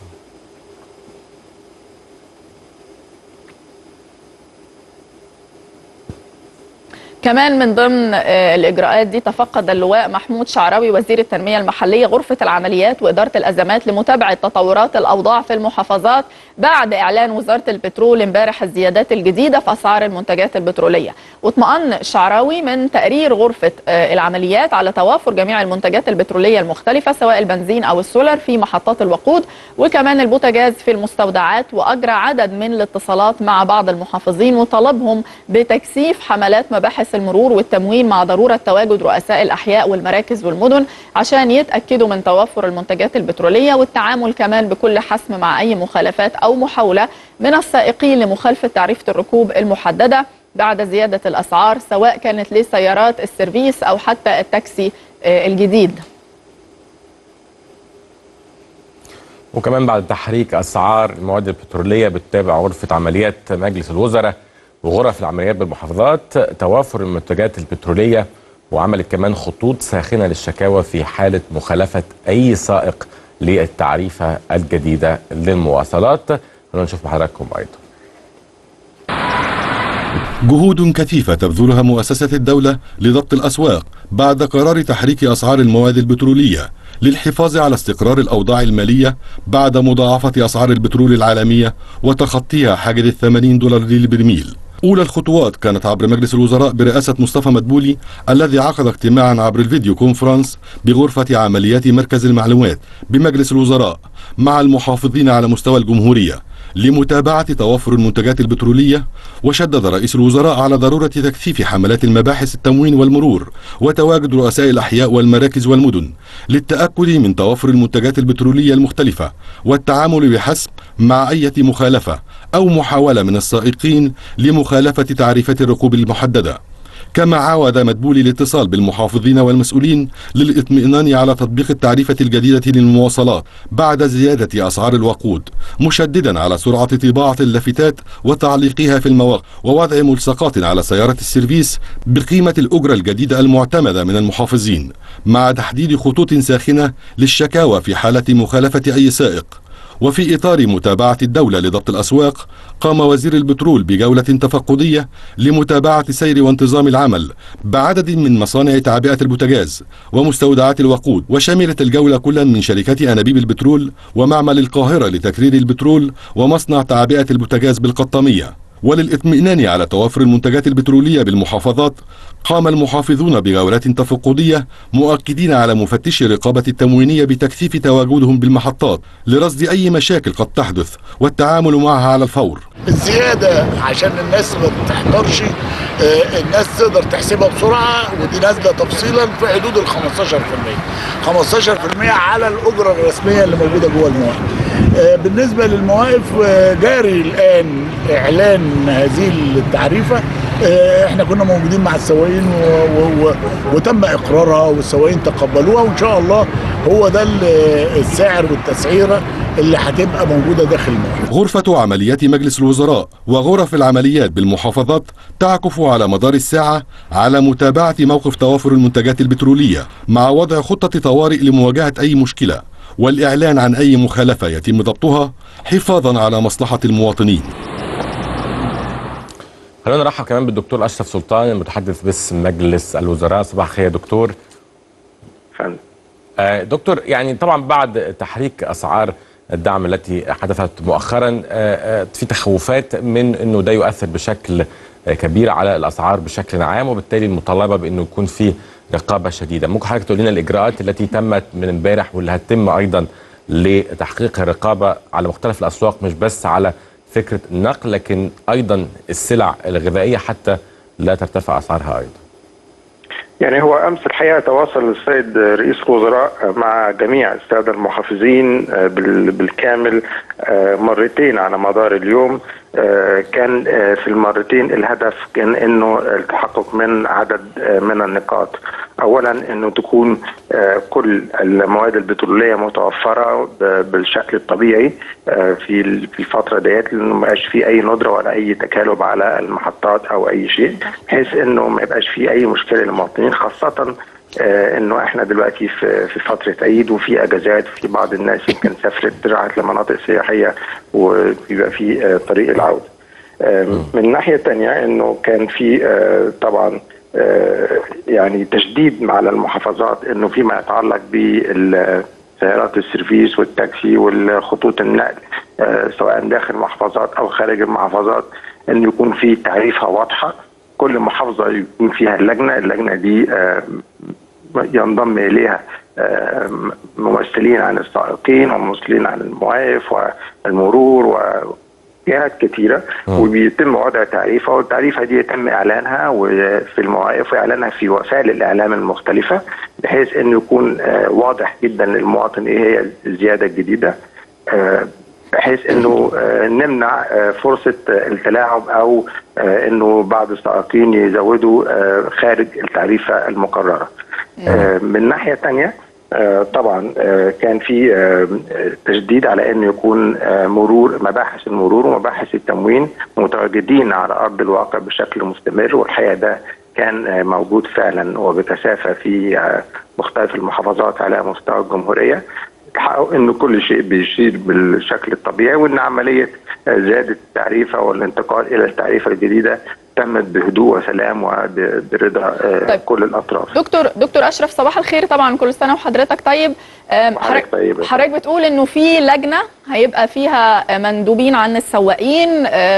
كمان من ضمن الإجراءات دي تفقد اللواء محمود شعراوي وزير التنمية المحلية غرفة العمليات وإدارة الأزمات لمتابعة تطورات الأوضاع في المحافظات بعد إعلان وزارة البترول امبارح الزيادات الجديدة في أسعار المنتجات البترولية. واطمأن شعراوي من تقرير غرفة العمليات على توافر جميع المنتجات البترولية المختلفة سواء البنزين أو السولر في محطات الوقود، وكمان البوتاجاز في المستودعات، وأجرى عدد من الاتصالات مع بعض المحافظين وطلبهم بتكثيف حملات مباحث المرور والتموين مع ضرورة تواجد رؤساء الأحياء والمراكز والمدن عشان يتأكدوا من توفر المنتجات البترولية، والتعامل كمان بكل حسم مع أي مخالفات أو محاولة من السائقين لمخالفة تعريفة الركوب المحددة بعد زيادة الأسعار سواء كانت لسيارات السيرفيس أو حتى التاكسي الجديد. وكمان بعد تحريك أسعار المواد البترولية بتتابع غرفة عمليات مجلس الوزراء وغرف العمليات بالمحافظات توافر المنتجات البترولية، وعملت كمان خطوط ساخنة للشكاوى في حالة مخالفة أي سائق للتعريفة الجديدة للمواصلات. خلونا نشوف مع حضراتكم أيضا. جهود كثيفة تبذلها مؤسسة الدولة لضبط الأسواق بعد قرار تحريك أسعار المواد البترولية للحفاظ على استقرار الأوضاع المالية بعد مضاعفة أسعار البترول العالمية وتخطيها حاجز $80 للبرميل. أولى الخطوات كانت عبر مجلس الوزراء برئاسة مصطفى مدبولي الذي عقد اجتماعا عبر الفيديو كونفرنس بغرفة عمليات مركز المعلومات بمجلس الوزراء مع المحافظين على مستوى الجمهورية لمتابعة توافر المنتجات البترولية. وشدد رئيس الوزراء على ضرورة تكثيف حملات المباحث التموين والمرور وتواجد رؤساء الأحياء والمراكز والمدن للتأكد من توافر المنتجات البترولية المختلفة والتعامل بحسب مع أي مخالفة أو محاولة من السائقين لمخالفة تعريفة الركوب المحددة. كما عاود مدبولي الاتصال بالمحافظين والمسؤولين للاطمئنان على تطبيق التعريفة الجديدة للمواصلات بعد زيادة أسعار الوقود، مشددا على سرعة طباعة اللافتات وتعليقها في المواقع ووضع ملصقات على سيارة السيرفيس بقيمة الأجرة الجديدة المعتمدة من المحافظين، مع تحديد خطوط ساخنة للشكاوى في حالة مخالفة أي سائق. وفي إطار متابعة الدولة لضبط الأسواق، قام وزير البترول بجولة تفقدية لمتابعة سير وانتظام العمل بعدد من مصانع تعبئة البوتاجاز ومستودعات الوقود، وشملت الجولة كلا من شركة أنابيب البترول ومعمل القاهرة لتكرير البترول ومصنع تعبئة البوتاجاز بالقطامية. وللإطمئنان على توافر المنتجات البترولية بالمحافظات، قام المحافظون بجولات تفقدية مؤكدين على مفتشي الرقابة التموينية بتكثيف تواجدهم بالمحطات لرصد أي مشاكل قد تحدث والتعامل معها على الفور. الزيادة عشان الناس ما تحضرش، الناس تقدر تحسبها بسرعة، ودي نازلة تفصيلا في حدود ال 15% على الأجرة الرسمية اللي موجودة جوه المواقف. بالنسبة للمواقف جاري الآن إعلان هذه التعريفة. احنا كنا موجودين مع السواقين وتم إقرارها والسواقين تقبلوها، وإن شاء الله هو ده السعر والتسعيرة اللي هتبقى موجودة داخل المواقف. غرفة عمليات مجلس الوزراء وغرف العمليات بالمحافظات تعكف على مدار الساعة على متابعة موقف توافر المنتجات البترولية مع وضع خطة طوارئ لمواجهة أي مشكلة والإعلان عن أي مخالفة يتم ضبطها حفاظا على مصلحة المواطنين. خلونا نرحب كمان بالدكتور أشرف سلطان المتحدث باسم مجلس الوزراء. صباح الخير يا دكتور. فندم. دكتور، يعني طبعا بعد تحريك أسعار الدعم التي حدثت مؤخرا في تخوفات من أنه ده يؤثر بشكل كبير على الأسعار بشكل عام، وبالتالي المطالبة بأنه يكون في رقابة شديدة. ممكن حضرتك تقول لنا الإجراءات التي تمت من امبارح واللي هتتم أيضا لتحقيق الرقابة على مختلف الأسواق، مش بس على فكرة النقل لكن أيضا السلع الغذائية حتى لا ترتفع أسعارها أيضا؟ يعني هو أمس الحقيقة تواصل السيد رئيس الوزراء مع جميع السادة المحافظين بالكامل مرتين على مدار اليوم. كان في المرتين الهدف كان انه التحقق من عدد من النقاط. اولا انه تكون كل المواد البتروليه متوفره بالشكل الطبيعي في الفتره ديت، لانه ما يبقاش في اي ندره ولا اي تكالب على المحطات او اي شيء، بحيث انه ما يبقاش في اي مشكله للمواطنين، خاصه انه احنا دلوقتي في فتره عيد وفي اجازات، في بعض الناس يمكن سافرت راحت لمناطق سياحيه وبيبقى في طريق العوده. من الناحيه الثانيه انه كان في طبعا يعني تشديد على المحافظات انه فيما يتعلق بالسيارات السيرفيس والتاكسي والخطوط النقل سواء داخل المحافظات او خارج المحافظات، انه يكون في تعريفها واضحه، كل محافظه يكون فيها اللجنه دي ينضم اليها ممثلين عن السائقين وممثلين عن المواقف والمرور وجهات كثيره، وبيتم وضع تعريفه، والتعريفه دي يتم اعلانها وفي المواقف واعلانها في وسائل الاعلام المختلفه، بحيث انه يكون واضح جدا للمواطن ايه هي الزياده الجديده، بحيث انه نمنع فرصه التلاعب او انه بعض السائقين يزودوا خارج التعريفه المقرره. من الناحيه الثانيه طبعا كان في تشديد على انه يكون مرور مباحث المرور ومباحث التموين متواجدين على ارض الواقع بشكل مستمر، والحقيقه ده كان موجود فعلا وبكثافه في مختلف المحافظات على مستوى الجمهوريه، تحقق انه كل شيء بيشير بالشكل الطبيعي، وان عمليه زياده التعريفه والانتقال الى التعريفه الجديده تمت بهدوء وسلام وبرضا طيب. كل الاطراف. دكتور اشرف، صباح الخير. طبعا كل سنه وحضرتك طيب. حضرتك بتقول انه في لجنه هيبقى فيها مندوبين عن السواقين،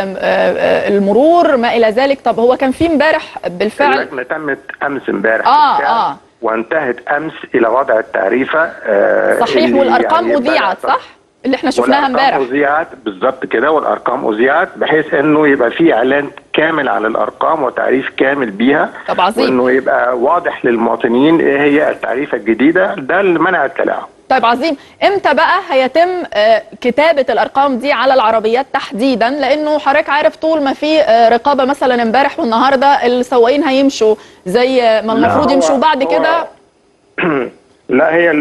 المرور، ما الى ذلك. طب هو كان في امبارح بالفعل اللجنه تمت امس امبارح وانتهت امس الى وضع التعريفه صحيح، والارقام يعني اذيعت صح اللي احنا شفناها امبارح. اذيعت بالظبط كده، والارقام اذيعت بحيث انه يبقى في اعلان كامل على الارقام وتعريف كامل بيها. طب عظيم. وانه يبقى واضح للمواطنين ايه هي التعريفه الجديده، ده اللي منع التلاعب. طيب عظيم، امتى بقى هيتم كتابة الارقام دي على العربيات تحديدا؟ لانه حضرتك عارف طول ما في رقابة مثلا امبارح والنهارده السواقين هيمشوا زي ما المفروض يمشوا بعد كده. لا، هي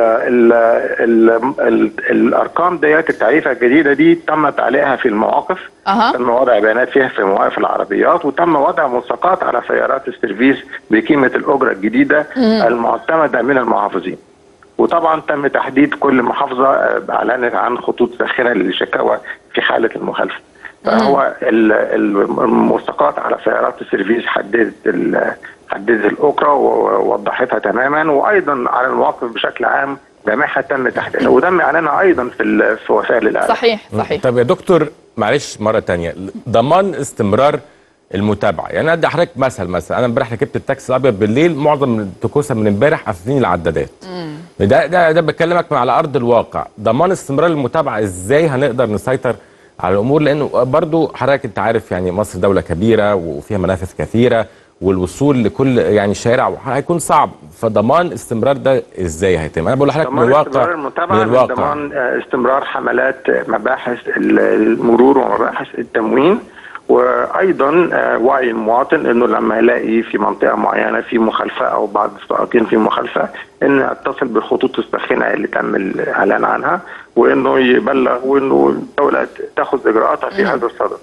الارقام ديت التعريفه الجديده دي تم تعليقها في المواقف. تم وضع بيانات فيها في مواقف العربيات، وتم وضع ملصقات على سيارات السيرفيس بقيمه الاجره الجديده المعتمده من المحافظين. وطبعا تم تحديد كل محافظه اعلنت عن خطوط ساخنه للشكاوى في حاله المخالفه. فهو الملصقات على سيارات السيرفيس حددت الأجرة ووضحتها تماما، وأيضا على المواقف بشكل عام جميعها تم تحديدها وتم إعلانها أيضا في وسائل الإعلام. صحيح. طب يا دكتور معلش مرة تانية، ضمان استمرار المتابعة، يعني أدي حضرتك مثلا أنا امبارح ركبت التاكسي الأبيض بالليل، معظم التكوسة من امبارح قافلين العدادات. ده بكلمك على أرض الواقع، ضمان استمرار المتابعة إزاي هنقدر نسيطر على الأمور؟ لأنه برضو حضرتك أنت عارف يعني مصر دولة كبيرة وفيها منافذ كثيرة، والوصول لكل يعني شارع هيكون صعب، فضمان استمرار ده ازاي هيتم؟ انا بقول لحضرتك من الواقع. ضمان استمرار حملات مباحث المرور ومباحث التموين، وايضا وعي المواطن انه لما يلاقي في منطقه معينه في مخالفه او بعض السائقين في مخالفه انه يتصل بالخطوط الساخنه اللي تم الاعلان عنها، وانه يبلغ، وانه الدوله تاخذ اجراءاتها في هذا الصدد.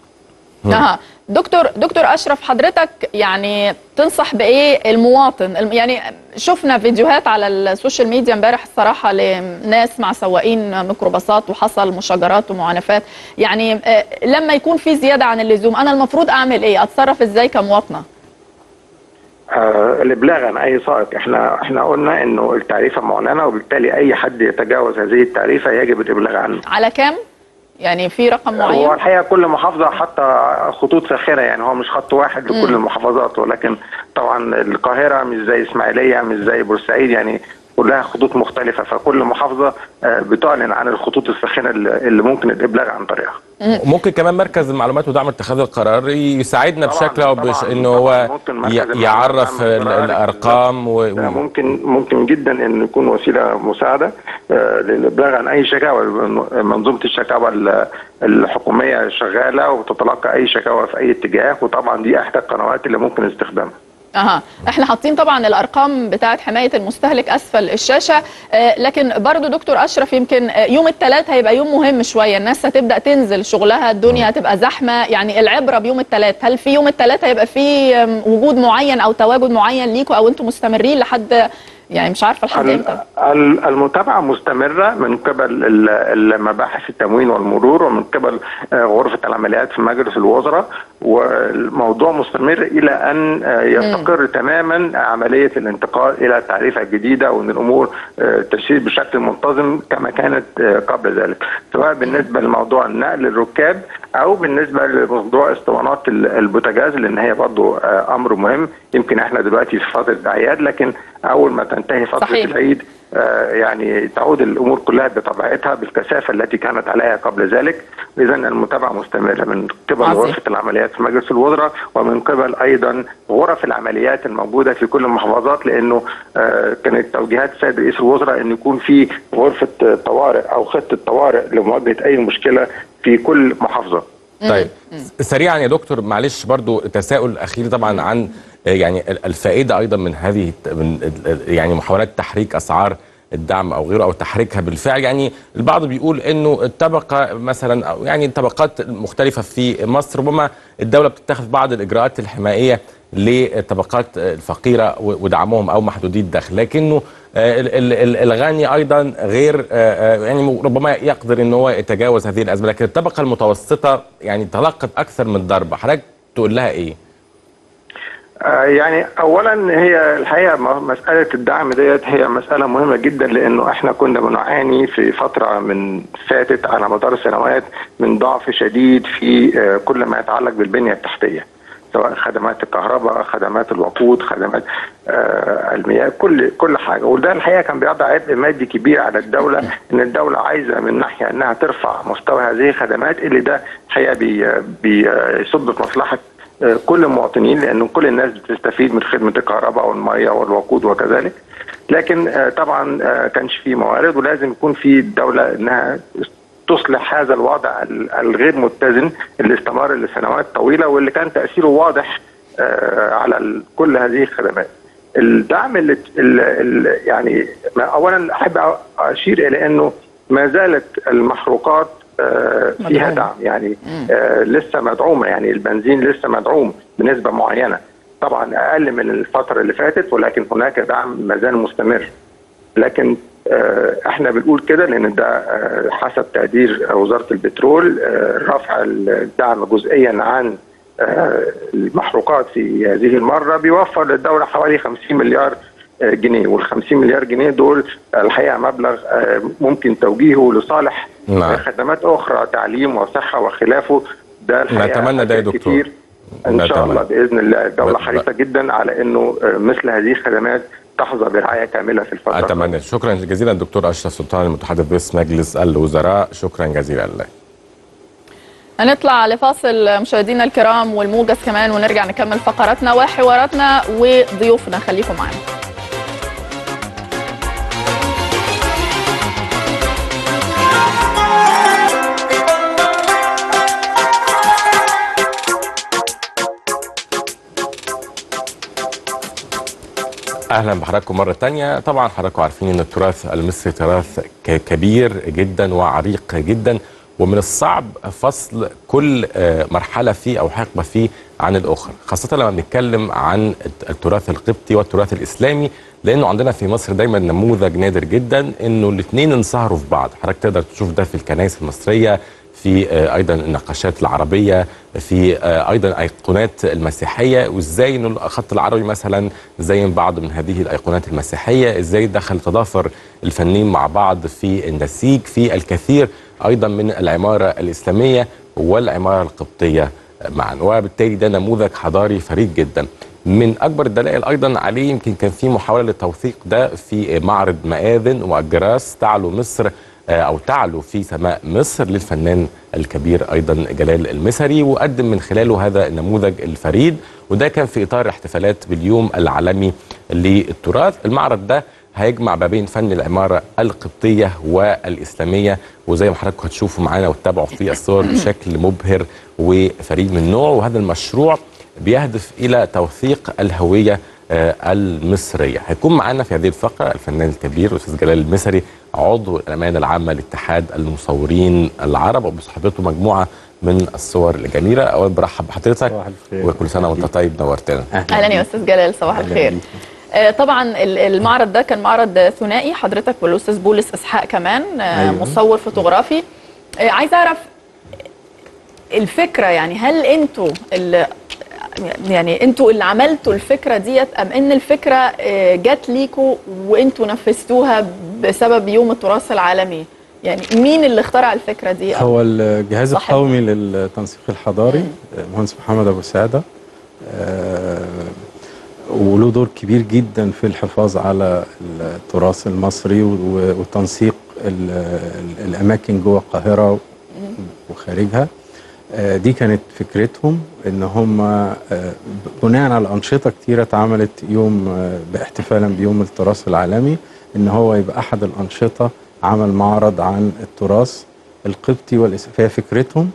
دكتور أشرف، حضرتك يعني تنصح بإيه المواطن؟ يعني شفنا فيديوهات على السوشيال ميديا امبارح الصراحة لناس مع سواقين ميكروباصات وحصل مشاجرات ومعانفات، يعني لما يكون في زيادة عن اللزوم أنا المفروض أعمل إيه؟ أتصرف إزاي كمواطنة؟ الابلاغ عن اي سائق، احنا قلنا انه التعريفه معلنه، وبالتالي اي حد يتجاوز هذه التعريفه يجب الابلاغ عنه. على كام؟ يعني في رقم معين؟ هو الحقيقه كل محافظه حاطه خطوط ساخنه، يعني هو مش خط واحد لكل المحافظات، ولكن طبعا القاهره مش زي اسماعيليه مش زي بورسعيد، يعني كلها خطوط مختلفه، فكل محافظه بتعلن عن الخطوط الساخنه اللي ممكن الابلاغ عن طريقها. ممكن كمان مركز المعلومات ودعم اتخاذ القرار يساعدنا بشكل او انه هو يعرف الارقام ممكن جدا انه يكون وسيله مساعده للابلاغ عن اي شكاوى. منظومه الشكاوى الحكوميه شغاله وتتلقى اي شكاوى في اي اتجاه، وطبعا دي احدى القنوات اللي ممكن استخدامها. احنا حاطين طبعا الارقام بتاعه حمايه المستهلك اسفل الشاشه، لكن برضو دكتور اشرف يمكن يوم الثلاث هيبقى يوم مهم شويه، الناس هتبدا تنزل شغلها، الدنيا هتبقى زحمه، يعني العبره بيوم الثلاث. هل في يوم الثلاث هيبقى في وجود معين او تواجد معين ليكوا، او انتم مستمرين لحد يعني مش عارفه لحد امتى؟ المتابعه مستمره من قبل مباحث التموين والمرور، ومن قبل غرفه العمليات في مجلس الوزراء، والموضوع مستمر الى ان يستقر تماما عمليه الانتقال الى التعريفه الجديده، وان الامور تسير بشكل منتظم كما كانت قبل ذلك، سواء بالنسبه لموضوع النقل الركاب او بالنسبه لموضوع اسطوانات البوتاجاز، لان هي برضه امر مهم. يمكن احنا دلوقتي في فتره اعياد، لكن اول ما تنتهي فتره العيد يعني تعود الامور كلها بطبيعتها بالكثافه التي كانت عليها قبل ذلك. اذا المتابعه مستمره من قبل غرفه العمليات في مجلس الوزراء، ومن قبل ايضا غرف العمليات الموجوده في كل المحافظات، لانه كانت توجيهات السيد رئيس الوزراء ان يكون في غرفه طوارئ او خطه طوارئ لمواجهه اي مشكله في كل محافظه. طيب سريعا يا دكتور، معلش برضو تساؤل اخير طبعا عن يعني الفائده ايضا من هذه يعني محاولات تحريك اسعار الدعم او غيره، او تحريكها بالفعل. يعني البعض بيقول انه الطبقه مثلا، او يعني الطبقات المختلفه في مصر، ربما الدوله بتتخذ بعض الاجراءات الحمائيه للطبقات الفقيره ودعمهم او محدودي الدخل، لكنه الغني ايضا غير يعني ربما يقدر ان هو يتجاوز هذه الازمه، لكن الطبقه المتوسطه يعني تلقت اكثر من ضربه، حضرتك تقول لها ايه؟ يعني اولا هي الحقيقه مساله الدعم ديت هي مساله مهمه جدا، لانه احنا كنا بنعاني في فتره من فاتت على مدار السنوات من ضعف شديد في كل ما يتعلق بالبنيه التحتيه، سواء خدمات الكهرباء، خدمات الوقود، خدمات المياه، كل حاجه. وده الحقيقه كان بيضع عبء مادي كبير على الدوله، ان الدوله عايزه من ناحيه انها ترفع مستوى هذه الخدمات، اللي ده الحقيقه بيصب في مصلحه كل المواطنين، لأن كل الناس بتستفيد من خدمة الكهرباء والمية والوقود وكذلك. لكن طبعا كانش في موارد، ولازم يكون في الدولة انها تصلح هذا الوضع الغير متزن اللي استمر لسنوات طويلة، واللي كان تأثيره واضح على كل هذه الخدمات. الدعم اللي يعني اولا احب اشير الى انه ما زالت المحروقات فيها دعم، يعني لسه مدعومه، يعني البنزين لسه مدعوم بنسبه معينه، طبعا اقل من الفتره اللي فاتت، ولكن هناك دعم ما زال مستمر. لكن احنا بنقول كده لان ده حسب تقدير وزاره البترول رفع الدعم جزئيا عن المحروقات في هذه المره بيوفر للدوله حوالي 50 مليار جنيه، وال 50 مليار جنيه دول الحقيقه مبلغ ممكن توجيهه لصالح خدمات اخرى، تعليم وصحه وخلافه. ده الحقيقه نتمنى ده يا دكتور كتير ان شاء الله باذن الله. الدوله حريصه جدا على انه مثل هذه الخدمات تحظى برعايه كامله في الفتره. اتمنى. شكرا جزيلا الدكتور اشرف سلطان المتحدث باسم مجلس الوزراء، شكرا جزيلا لك. هنطلع لفاصل مشاهدينا الكرام والموجز كمان، ونرجع نكمل فقراتنا وحواراتنا وضيوفنا، خليكم معنا. اهلا بحضراتكم مره ثانيه. طبعا حضراتكم عارفين ان التراث المصري تراث كبير جدا وعريق جدا، ومن الصعب فصل كل مرحله فيه او حقبه فيه عن الاخرى، خاصه لما بنتكلم عن التراث القبطي والتراث الاسلامي، لانه عندنا في مصر دايما نموذج نادر جدا انه الاثنين انصهروا في بعض. حضرتك تقدر تشوف ده في الكنائس المصريه، في ايضا النقاشات العربيه، في ايضا ايقونات المسيحيه، وازاي انه الخط العربي مثلا زين بعض من هذه الايقونات المسيحيه، ازاي دخل تضافر الفنانين مع بعض في النسيج في الكثير ايضا من العماره الاسلاميه والعماره القبطيه معا، وبالتالي ده نموذج حضاري فريد جدا. من اكبر الدلائل ايضا عليه يمكن كان في محاوله للتوثيق ده في معرض مآذن وأجراس تعلو مصر أو تعلو في سماء مصر للفنان الكبير أيضا جلال المسري، وقدم من خلاله هذا النموذج الفريد، وده كان في إطار احتفالات باليوم العالمي للتراث. المعرض ده هيجمع ما بين فن العمارة القبطية والإسلامية، وزي ما حضراتكم هتشوفوا معانا وتتابعوا في الصور بشكل مبهر وفريد من نوعه. وهذا المشروع بيهدف إلى توثيق الهوية المصرية. هيكون معانا في هذه الفقرة الفنان الكبير الأستاذ جلال المسري، عضو الأمانة العامة لاتحاد المصورين العرب، وبصحبته مجموعة من الصور الجميلة. أولا برحب بحضرتك وكل سنة وأنت طيب، نورتنا. أهلا يا أستاذ جلال، صباح الخير. طبعا المعرض ده كان معرض ثنائي، حضرتك والأستاذ بولس إسحاق كمان مصور فوتوغرافي. عايز أعرف الفكرة، يعني هل أنتوا اللي عملتوا الفكرة ديت، أم إن الفكرة جات ليكوا وأنتوا نفذتوها بسبب يوم التراث العالمي؟ يعني مين اللي اخترع الفكرة دي؟ هو الجهاز القومي للتنسيق الحضاري، مهندس محمد أبو سعدة، وله دور كبير جدا في الحفاظ على التراث المصري وتنسيق الأماكن جوه القاهرة وخارجها. دي كانت فكرتهم، ان هم بناء على انشطه كتيره اتعملت يوم باحتفالا بيوم التراث العالمي، ان هو يبقى احد الانشطه عمل معرض عن التراث القبطي والاسلامي. فهي فكرتهم،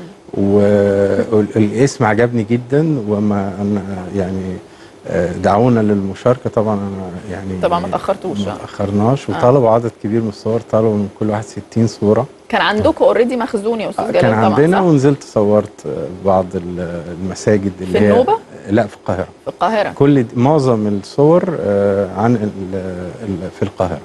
والاسم عجبني جدا، وما أنا يعني دعونا للمشاركه. طبعا انا يعني طبعا ما تاخرناش، وطلبوا عدد كبير من الصور، طلبوا من كل واحد 60 صوره. كان عندكم اوريدي مخزون يا استاذ جلال؟ كان عندنا، ونزلت صورت بعض المساجد اللي في النوبه؟ لا، في القاهره. في القاهره كل معظم الصور عن في القاهره.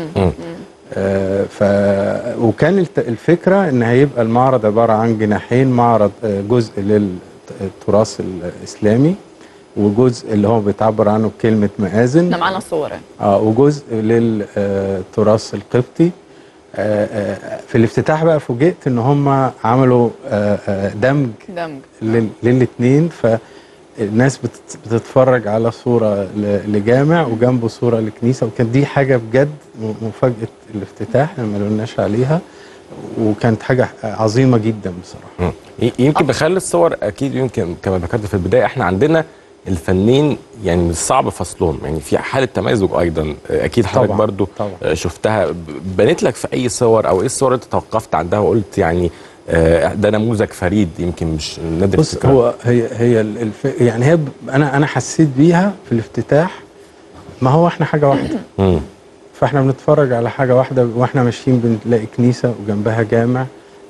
وكان الفكره ان هيبقى المعرض عباره عن جناحين، معرض جزء للتراث الاسلامي، وجزء اللي هو بيتعبر عنه بكلمه مآذن، ده معانا الصور وجزء للتراث القبطي. في الافتتاح بقى فوجئت ان هم عملوا دمج للاثنين، فالناس بتتفرج على صوره لجامع وجنبه صوره لكنيسه، وكانت دي حاجه بجد مفاجاه الافتتاح، ما قلناش عليها. وكانت حاجه عظيمه جدا بصراحه. يمكن بخلي الصور اكيد، يمكن كما ذكرت في البدايه احنا عندنا الفنانين يعني من الصعب فصلهم، يعني في حاله تمازج ايضا اكيد حضرتك برضو شفتها، بنت لك في اي صور او ايه الصور اللي انت توقفت عندها وقلت يعني ده نموذج فريد يمكن مش نادر؟ بص هو هي يعني هي انا حسيت بيها في الافتتاح، ما هو احنا حاجه واحده فاحنا بنتفرج على حاجه واحده واحنا ماشيين بنلاقي كنيسه وجنبها جامع،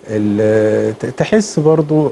تحس برضو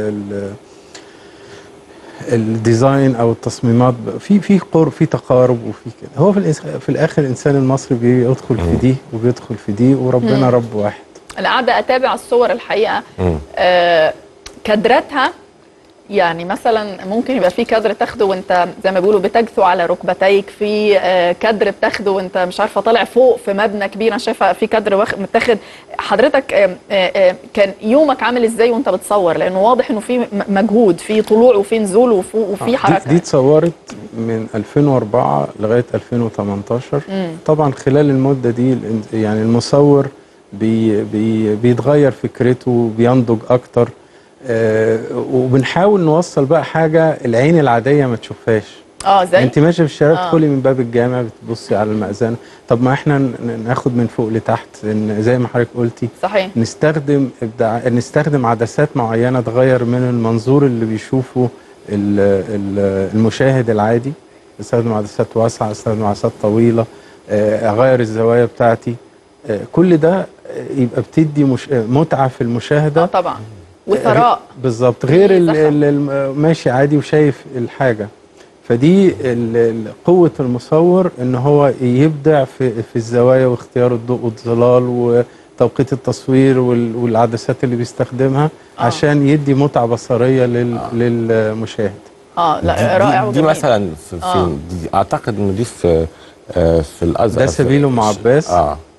الديزاين او التصميمات في قرب، في تقارب، وفي كده. هو في الاخر الانسان المصري بيدخل في دي وبيدخل في دي، وربنا رب واحد. انا قاعده اتابع الصور الحقيقه، كادراتها يعني مثلا ممكن يبقى في كادر تاخده وانت زي ما بيقولوا بتجثو على ركبتيك، في كادر بتاخده وانت مش عارفه طالع فوق في مبنى كبير. انا شايفه في كادر متاخد. حضرتك كان يومك عامل ازاي وانت بتصور؟ لانه واضح انه في مجهود، في طلوع وفي نزول وفي حركه. دي اتصورت من 2004 لغايه 2018. طبعا خلال المده دي يعني المصور بيتغير فكرته، بينضج اكتر، وبنحاول نوصل بقى حاجه العين العاديه ما تشوفهاش. زي انت ماشيه في الشارع تدخلي من باب الجامع بتبصي على المأذنه، طب ما احنا ناخد من فوق لتحت زي ما حضرتك قلتي. صحيح. نستخدم عدسات معينه تغير من المنظور اللي بيشوفه المشاهد العادي، استخدم عدسات واسعه، استخدم عدسات طويله، اغير الزوايا بتاعتي، كل ده يبقى بتدي متعه في المشاهده. طبعا وثراء بالظبط، غير اللي ماشي عادي وشايف الحاجه. فدي قوه المصور ان هو يبدع في الزوايا واختيار الضوء والظلال وتوقيت التصوير والعدسات اللي بيستخدمها عشان يدي متعه بصريه للمشاهد. لا رائع. دي مثلا في دي اعتقد انه دي في الازهر، ده سبيل ام عباس.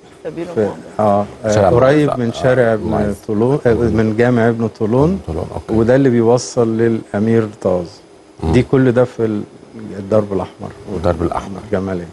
قريب من شارع ابن طولون، من جامع ابن طولون. وده اللي بيوصل للامير طاز. دي كل ده في الدرب الاحمر. والدرب الاحمر جمالي.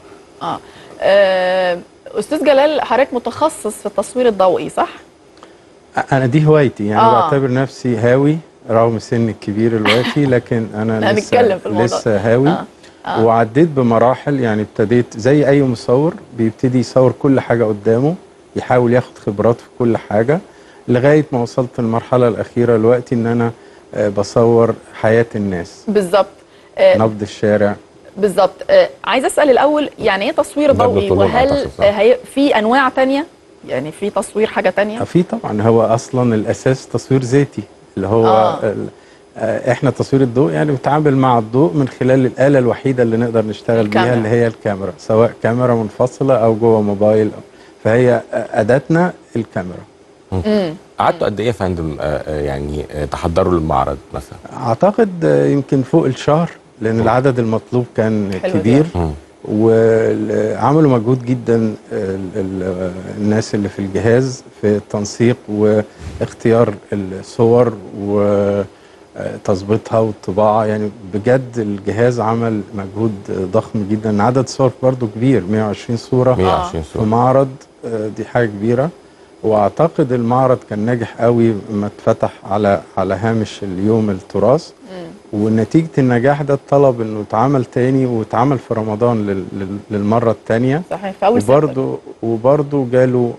استاذ جلال، حضرتك متخصص في التصوير الضوئي صح؟ انا دي هوايتي، يعني بعتبر نفسي هاوي رغم سني الكبير دلوقتي، لكن انا لسه هاوي. وعديت بمراحل، يعني ابتديت زي اي مصور بيبتدي يصور كل حاجه قدامه، يحاول ياخد خبرات في كل حاجه، لغايه ما وصلت للمرحله الاخيره دلوقتي ان انا بصور حياه الناس. بالظبط. نبض الشارع. بالظبط. عايز اسال الاول، يعني ايه تصوير ضوئي؟ وهل في انواع تانية؟ يعني في تصوير حاجه تانية؟ في طبعا. هو اصلا الاساس تصوير ذاتي اللي هو احنا تصوير الضوء يعني بنتعامل مع الضوء من خلال الآلة الوحيدة اللي نقدر نشتغل بيها اللي هي الكاميرا، سواء كاميرا منفصلة او جوه موبايل، فهي اداتنا الكاميرا. قعدتوا قد ايه يا فندم يعني تحضروا للمعرض مثلا؟ اعتقد يمكن فوق الشهر، لان العدد المطلوب كان كبير. وعملوا مجهود جدا الناس اللي في الجهاز في التنسيق واختيار الصور وتظبيطها والطباعه، يعني بجد الجهاز عمل مجهود ضخم جدا. عدد صور برضو كبير، 120 صوره في معرض، دي حاجه كبيره. واعتقد المعرض كان ناجح قوي لما اتفتح على هامش اليوم التراث، ونتيجه النجاح ده الطلب انه يتعمل تاني، واتعمل في رمضان للمره الثانيه. صحيح. في اول وبرضه جاله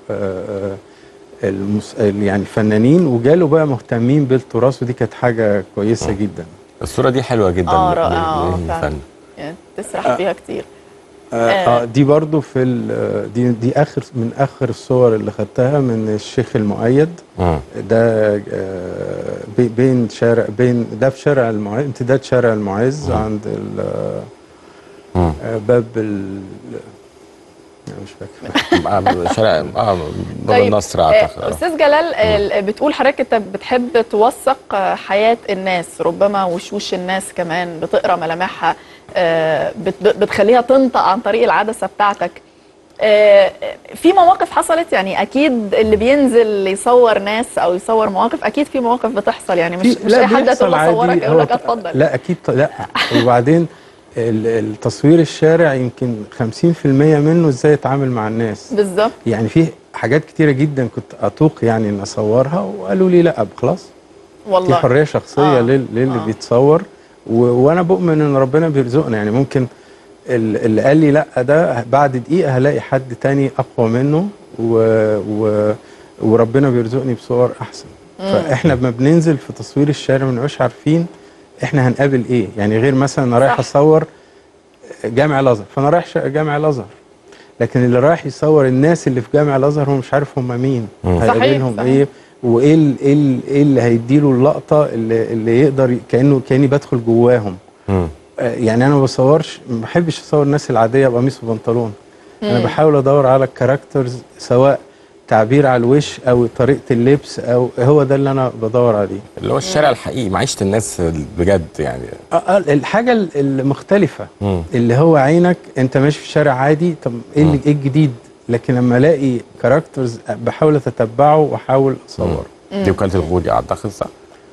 يعني فنانين، وجاله بقى مهتمين بالتراث، ودي كانت حاجه كويسه جدا. الصوره دي حلوه جدا. رائعه فعلا، يعني تسرح فيها كتير. دي برضو في دي من اخر الصور اللي خدتها من الشيخ المؤيد. ده ده في شارع المعز، امتداد شارع المعز، عند باب مش فاكر شارع باب النصر اعتقد. استاذ جلال، بتقول حضرتك انت بتحب توثق حياه الناس، ربما وشوش الناس كمان بتقرا ملامحها، بتخليها تنطق عن طريق العدسه بتاعتك. في مواقف حصلت، يعني اكيد اللي بينزل يصور ناس او يصور مواقف، اكيد في مواقف بتحصل، يعني مش اي حد تقول له صورك يقول لك اتفضل. لا اكيد لا. وبعدين التصوير الشارع يمكن 50% منه ازاي يتعامل مع الناس. بالظبط. يعني في حاجات كتيره جدا كنت اتوق يعني ان اصورها، وقالوا لي لا خلاص والله دي حريه شخصيه للي بيتصور، وانا بؤمن ان ربنا بيرزقنا. يعني ممكن اللي قال لي لا ده بعد دقيقه هلاقي حد تاني اقوى منه وربنا بيرزقني بصور احسن. فاحنا لما بننزل في تصوير الشارع ما بنبقاش عارفين احنا هنقابل ايه، يعني غير مثلا انا رايح اصور جامع الازهر فانا رايح جامع الازهر، لكن اللي رايح يصور الناس اللي في جامع الازهر هو مش عارف هم مين، هيقابلهم ايه، وايه اللي هيديله اللقطه اللي يقدر كاني بدخل جواهم. يعني انا ما بصورش، ما بحبش اصور الناس العاديه بقميص وبنطلون. انا بحاول ادور على الكاركترز، سواء تعبير على الوش او طريقه اللبس، او هو ده اللي انا بدور عليه، اللي هو الشارع الحقيقي، معيشه الناس بجد يعني. الحاجه المختلفه اللي هو عينك انت ماشي في شارع عادي، طب ايه الجديد؟ لكن لما الاقي كاركترز بحاول اتتبعه واحاول اصور. دي وكاله الغول اعتقد، صح؟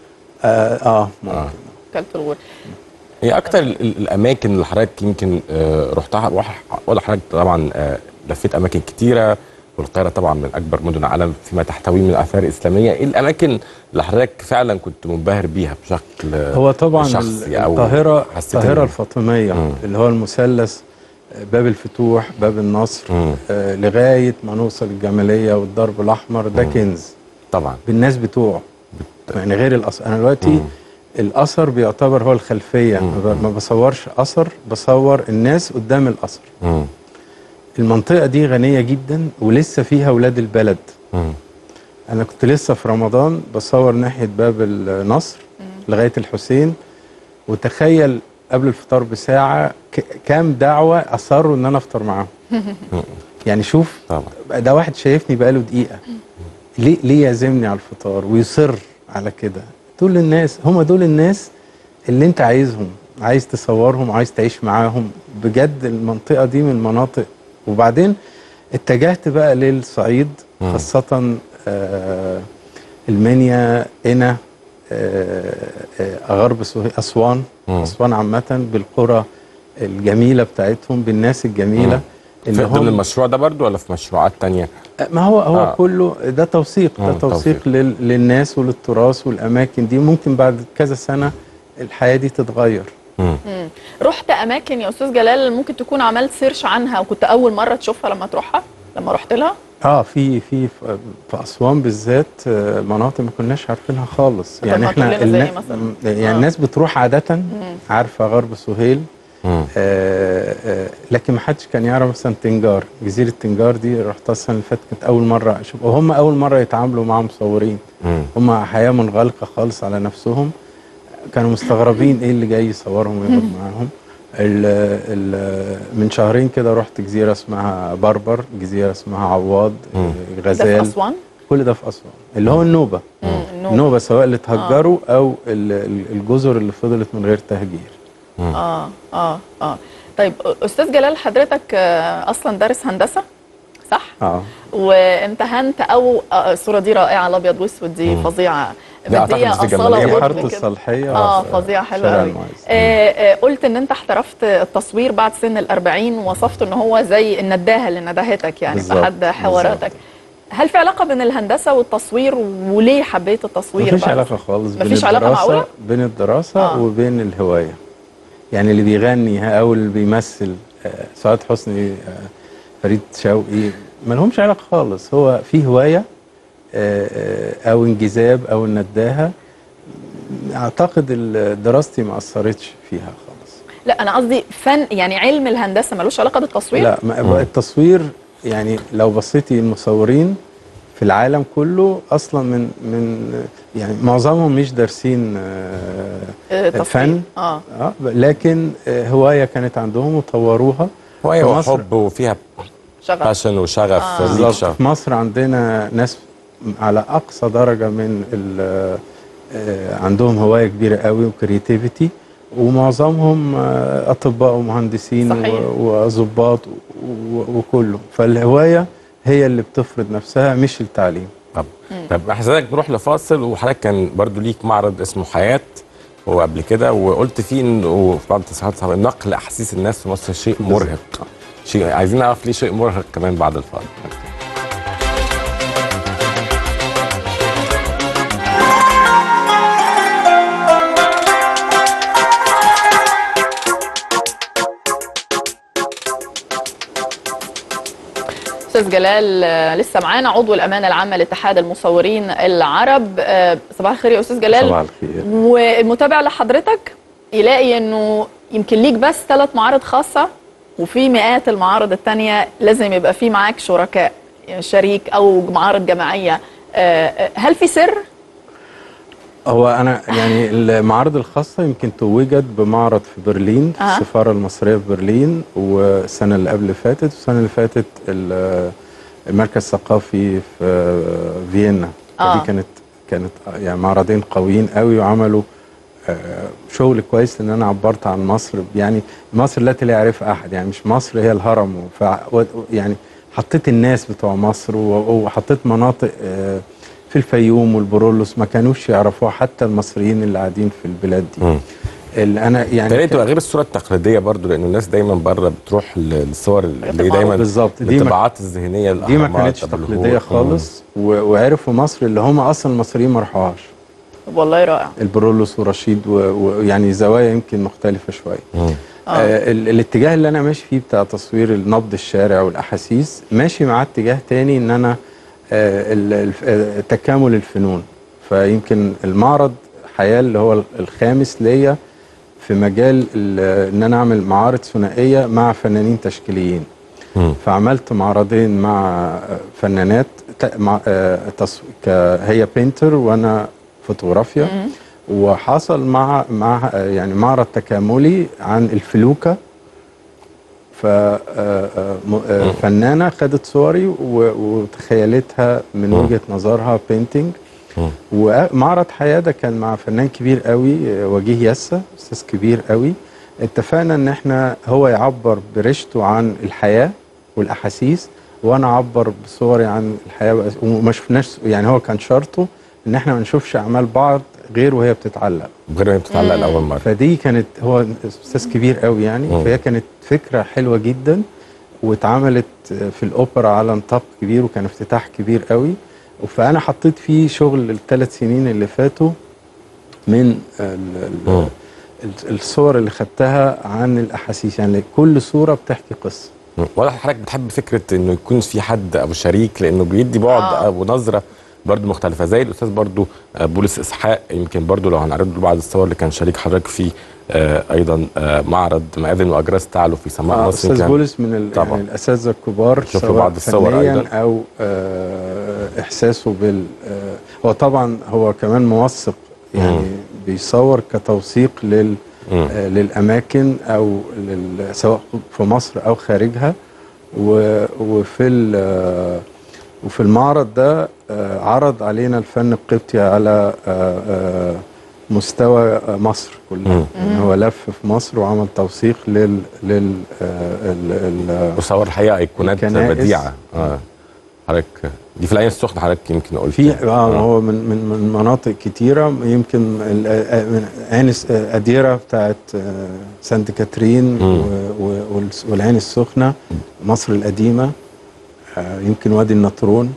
وكاله الغول هي اكتر الاماكن اللي حضرتك يمكن رحتها، ولا حضرتك طبعا لفيت اماكن كتيره، والقاهره طبعا من اكبر مدن العالم فيما تحتويه من الاثار الاسلاميه، ايه الاماكن اللي حضرتك فعلا كنت منبهر بيها بشكل هو طبعا القاهره الفاطميه اللي هو المثلث، باب الفتوح، باب النصر، لغايه ما نوصل الجماليه والدرب الاحمر، ده كنز طبعا بالناس بتوعه، يعني غير الاثر. انا دلوقتي الاثر بيعتبر هو الخلفيه، ما بصورش اثر، بصور الناس قدام الاثر. المنطقه دي غنيه جدا ولسه فيها ولاد البلد. انا كنت لسه في رمضان بصور ناحيه باب النصر لغايه الحسين، وتخيل قبل الفطار بساعه كام دعوه اصروا ان انا افطر معاهم. يعني شوف طبعا ده واحد شايفني بقاله دقيقه، ليه يعزمني على الفطار ويصر على كده؟ دول الناس، هم دول الناس اللي انت عايزهم، عايز تصورهم، عايز تعيش معاهم بجد. المنطقه دي من المناطق. وبعدين اتجهت بقى للصعيد، خاصه المنيا، قنا، غرب اسوان، اسوان عامه، بالقرى الجميله بتاعتهم، بالناس الجميله. اللي ضمن المشروع ده برضو ولا في مشروعات تانية؟ ما هو كله ده توثيق، ده توثيق للناس وللتراث والاماكن دي. ممكن بعد كذا سنه الحياه دي تتغير. رحت اماكن يا استاذ جلال ممكن تكون عملت سيرش عنها وكنت اول مره تشوفها لما تروحها، لما رحت لها؟ في اسوان بالذات مناطق ما كناش عارفينها خالص. يعني احنا يعني الناس بتروح عاده عارفه غرب سهيل، لكن ما حدش كان يعرف مثلا تنجار، جزيره تنجار دي رحتها السنه اللي فاتت، كانت اول مره اشوف، وهم اول مره يتعاملوا مع مصورين. هم حياه منغلقه خالص على نفسهم، كانوا مستغربين ايه اللي جاي يصورهم ويقعد معاهم. من شهرين كده رحت جزيره اسمها بربر، جزيره اسمها عواد، غزال. ده في اسوان؟ كل ده في اسوان، اللي هو النوبه. النوبه سواء اللي اتهجروا او الجزر اللي فضلت من غير تهجير. طيب استاذ جلال، حضرتك اصلا دارس هندسه صح؟ وامتهنت او الصوره دي رائعه، الابيض واسود دي فظيعه، مديه اصاله حاره الصالحيه، فظيعه حلوه قوي. قلت ان انت احترفت التصوير بعد سن ال40، ووصفت ان هو زي النداهه اللي ندهتك يعني في احد حواراتك. هل في علاقه بين الهندسه والتصوير، وليه حبيت التصوير؟ مفيش علاقه خالص. مفيش علاقه معقوله بين الدراسه وبين الهوايه. يعني اللي بيغني او اللي بيمثل، سعاد حسني، فريد شوقي، ما لهمش علاقه خالص. هو في هوايه او انجذاب او النداهه. اعتقد دراستي ما اثرتش فيها خالص. لا انا قصدي فن، يعني علم الهندسه ملوش علاقه بالتصوير؟ لا، التصوير يعني لو بصيتي المصورين في العالم كله اصلا من يعني معظمهم مش دارسين فن، لكن هوايه كانت عندهم وطوروها. هوايه وحب وفيها باشن وشغف. في مصر عندنا ناس على اقصى درجه من عندهم هوايه كبيره قوي وكرياتيفيتي، ومعظمهم اطباء ومهندسين وضباط وكله. فالهوايه هي اللي بتفرض نفسها مش التعليم. طب حضرتك نروح لفاصل، وحضرتك كان برضو ليك معرض اسمه حياه وقبل كده، وقلت فيه انه في بعض التصريحات نقل احاسيس الناس في مصر شيء مرهق. عايزين نعرف ليه شيء مرهق كمان بعد الفاصل. استاذ جلال لسه معانا، عضو الامانه العامه لاتحاد المصورين العرب. صباح الخير يا استاذ جلال. صباح الخير. والمتابع لحضرتك يلاقي انه يمكن ليك بس 3 معارض خاصه، وفي مئات المعارض الثانيه لازم يبقى في معاك شركاء، شريك او معارض جماعيه. هل في سر؟ هو انا يعني المعارض الخاصه يمكن توجت بمعرض في برلين في السفاره المصريه في برلين، والسنه اللي قبل فاتت والسنه اللي فاتت المركز الثقافي في فيينا. دي كانت يعني معرضين قويين قوي، وعملوا شغل كويس، ان انا عبرت عن مصر. يعني مصر لا تعرف احد، يعني مش مصر هي الهرم، يعني حطيت الناس بتوع مصر، وحطيت مناطق في الفيوم والبرولوس ما كانوش يعرفوها حتى المصريين اللي قاعدين في البلاد دي. اللي انا يعني تبقى غير الصوره التقليديه برضو، لان الناس دايما بره بتروح للصور اللي دايما بالظبط الطباعات الذهنيه دي ما كانتش تقليديه خالص. وعرفوا مصر اللي هم اصلا المصريين ما راحوهاش. والله رائع. البرولوس ورشيد، ويعني زوايا يمكن مختلفه شويه. الاتجاه اللي انا ماشي فيه بتاع تصوير نبض الشارع والاحاسيس ماشي مع اتجاه تاني، ان انا تكامل الفنون. فيمكن المعرض حياه اللي هو الخامس ليا في مجال ان انا اعمل معارض ثنائيه مع فنانين تشكيليين. فعملت معرضين مع فنانات هي بينتر وانا فوتوغرافيا، وحصل مع يعني معرض تكاملي عن الفلوكه. ففنانه خدت صوري وتخيلتها من وجهه نظرها بينتينج. ومعرض حياه ده كان مع فنان كبير قوي، وجيه يسا، استاذ كبير قوي. اتفقنا ان احنا هو يعبر برشته عن الحياه والاحاسيس، وانا اعبر بصوري عن الحياه. وما شفناش، يعني هو كان شرطه ان احنا ما نشوفش اعمال بعض غير وهي بتتعلق، لاول مره. فدي كانت، هو استاذ كبير قوي يعني. فهي كانت فكره حلوه جدا، واتعملت في الاوبرا على نطاق كبير، وكان افتتاح كبير قوي. فانا حطيت فيه شغل ال3 سنين اللي فاتوا من الصور اللي خدتها عن الاحاسيس. يعني كل صوره بتحكي قصه. واضح حضرتك بتحب فكره انه يكون في حد ابو شريك، لانه بيدي بعد ونظره برضو مختلفه، زي الاستاذ برضو بولس اسحاق. يمكن برضو لو هنعرض له بعض الصور اللي كان شريك حضرتك فيه ايضا معرض مآذن واجراس تعلو في سماء مصر. استاذ بولس من يعني الاساتذه الكبار، شوف بعض الصور ايضا او احساسه هو طبعا هو كمان موثق، يعني بيصور كتوثيق للاماكن، او سواء في مصر او خارجها. وفي المعرض ده عرض علينا الفن القبطي على مستوى مصر كلها. يعني هو لف في مصر وعمل توثيق وصور الحقيقه ايقونات بديعه. حضرتك دي في العين السخنه، حضرتك يمكن قلت هو من مناطق كتيره. يمكن من عين اديره بتاعت سانت كاترين، والعين السخنه، مصر القديمه، يمكن وادي النطرون.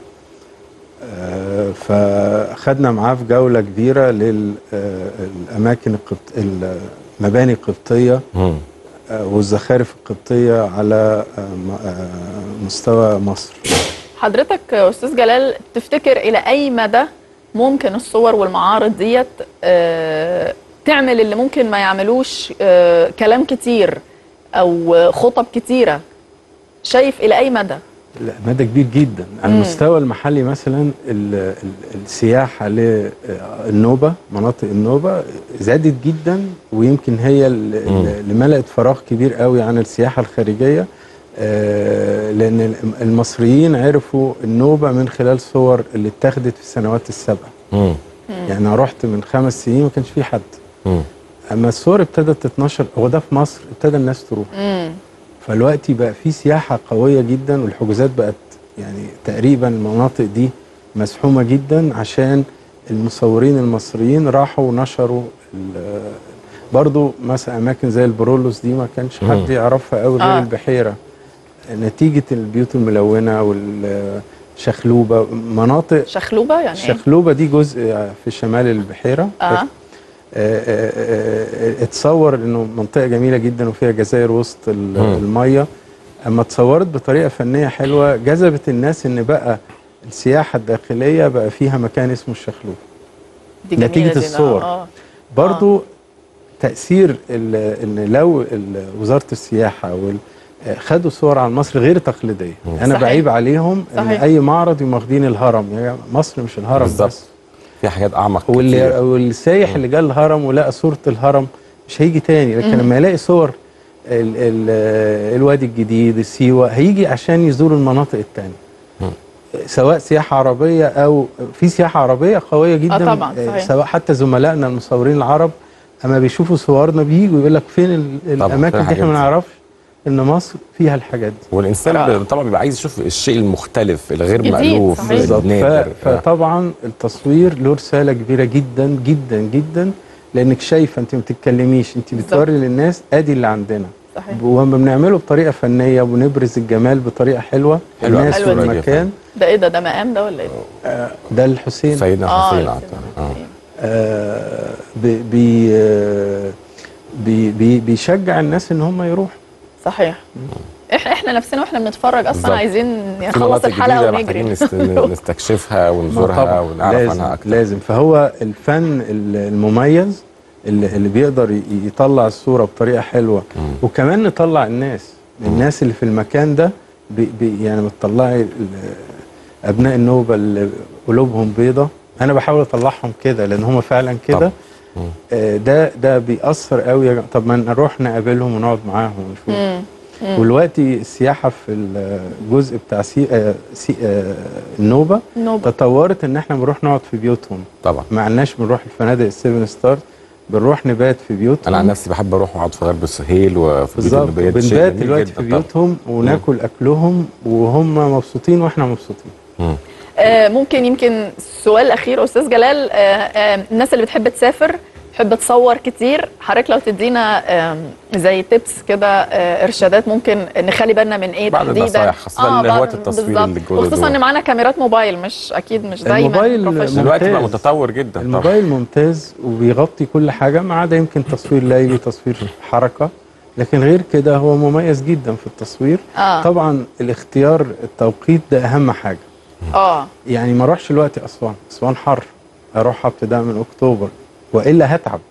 فاخدنا معاه في جوله كبيره للاماكن المباني القبطيه والزخارف القبطيه على مستوى مصر. حضرتك استاذ جلال تفتكر الى اي مدى ممكن الصور والمعارض ديت تعمل اللي ممكن ما يعملوش كلام كتير او خطب كتيره؟ شايف الى اي مدى؟ لا، مدى كبير جدا. على المستوى المحلي مثلا السياحه للنوبه، مناطق النوبه زادت جدا، ويمكن هي اللي ملأت فراغ كبير قوي عن السياحه الخارجيه. لان المصريين عرفوا النوبه من خلال صور اللي اتاخدت في السنوات السابقه. يعني انا رحت من 5 سنين ما كانش في حد. اما الصور ابتدت تتنشر، هو ده في مصر، ابتدى الناس تروح. فالوقت بقى في سياحه قويه جدا، والحجوزات بقت يعني تقريبا المناطق دي مزحومه جدا، عشان المصورين المصريين راحوا ونشروا. برضو مثلا اماكن زي البرولوس دي ما كانش حد يعرفها قوي غير البحيره، نتيجه البيوت الملونه والشخلوبه. مناطق شخلوبه يعني الشخلوبه دي جزء في شمال البحيره. اتصور انه منطقه جميله جدا، وفيها جزائر وسط الميه. اما اتصورت بطريقه فنيه حلوه جذبت الناس، ان بقى السياحه الداخليه بقى فيها مكان اسمه الشخلوف نتيجه الصور. برضو تاثير ان لو وزاره السياحه خدوا صور عن مصر غير تقليديه. انا بعيب عليهم ان اي معرض واخدين الهرم، يعني مصر مش الهرم بس، في حاجات اعمق كتير. والسايح اللي جه الهرم ولقى صوره الهرم مش هيجي تاني، لكن لما يلاقي صور الوادي الجديد، سيوه، هيجي عشان يزور المناطق التانية. سواء سياحه عربيه او في سياحه عربيه قويه جدا. طبعا صحيح. سواء حتى زملائنا المصورين العرب اما بيشوفوا صورنا بييجوا يقول لك فين الاماكن دي، احنا ما نعرفش ان مصر فيها الحاجات دي. والانسان طبعا بيبقى عايز يشوف الشيء المختلف الغير مألوف النادر. فطبعا التصوير له رساله كبيره جدا جدا جدا، لانك شايفه، انت ما بتتكلميش، انت بتوري للناس ادي اللي عندنا. صحيح. وما بنعمله بطريقه فنيه وبنبرز الجمال بطريقه حلوه الناس في المكان. ده ايه ده مقام ده ولا ايه؟ ده الحسين، سيدنا حسين. بيشجع الناس ان هم يروحوا. صحيح. احنا نفسنا واحنا بنتفرج اصلا بالزبط. عايزين نخلص الحلقه ونجري نستكشفها ونزورها ونعرف عنها اكتر. لازم. فهو الفن المميز اللي بيقدر يطلع الصوره بطريقه حلوه، وكمان نطلع الناس اللي في المكان ده يعني بتطلعي ابناء النوبه اللي قلوبهم بيضه. انا بحاول اطلعهم كده لان هم فعلا كده. ده بيأثر قوي. طب ما نروح نقابلهم ونقعد معاهم ونشوف. ودلوقتي السياحه في الجزء بتاع النوبه تطورت ان احنا بنروح نقعد في بيوتهم. طبعا ما عندناش بنروح الفنادق السيفن ستار، بنروح نبات في بيوتهم. انا عن نفسي بحب اروح واقعد في غرب السهيل وفي بيوت النوبيه. بنبات دلوقتي في بيوتهم وناكل اكلهم وهم مبسوطين واحنا مبسوطين. ممكن يمكن السؤال الاخير استاذ جلال، الناس اللي بتحب تسافر تحب تصور كتير، حضرتك لو تدينا زي تيبس كده، ارشادات ممكن نخلي بالنا من ايه تحديدا؟ بعض النصايح خاصه لهواة التصوير اللي جوه، وخصوصا ان معانا كاميرات موبايل، مش اكيد مش دايما الموبايل دلوقتي بقى متطور جدا. الموبايل ممتاز وبيغطي كل حاجه ما عدا يمكن تصوير ليلي، تصوير حركه، لكن غير كده هو مميز جدا في التصوير. طبعا الاختيار التوقيت ده اهم حاجه. يعني ما اروحش دلوقتي اسوان حر، اروحها ابتداء من اكتوبر والا هتعب.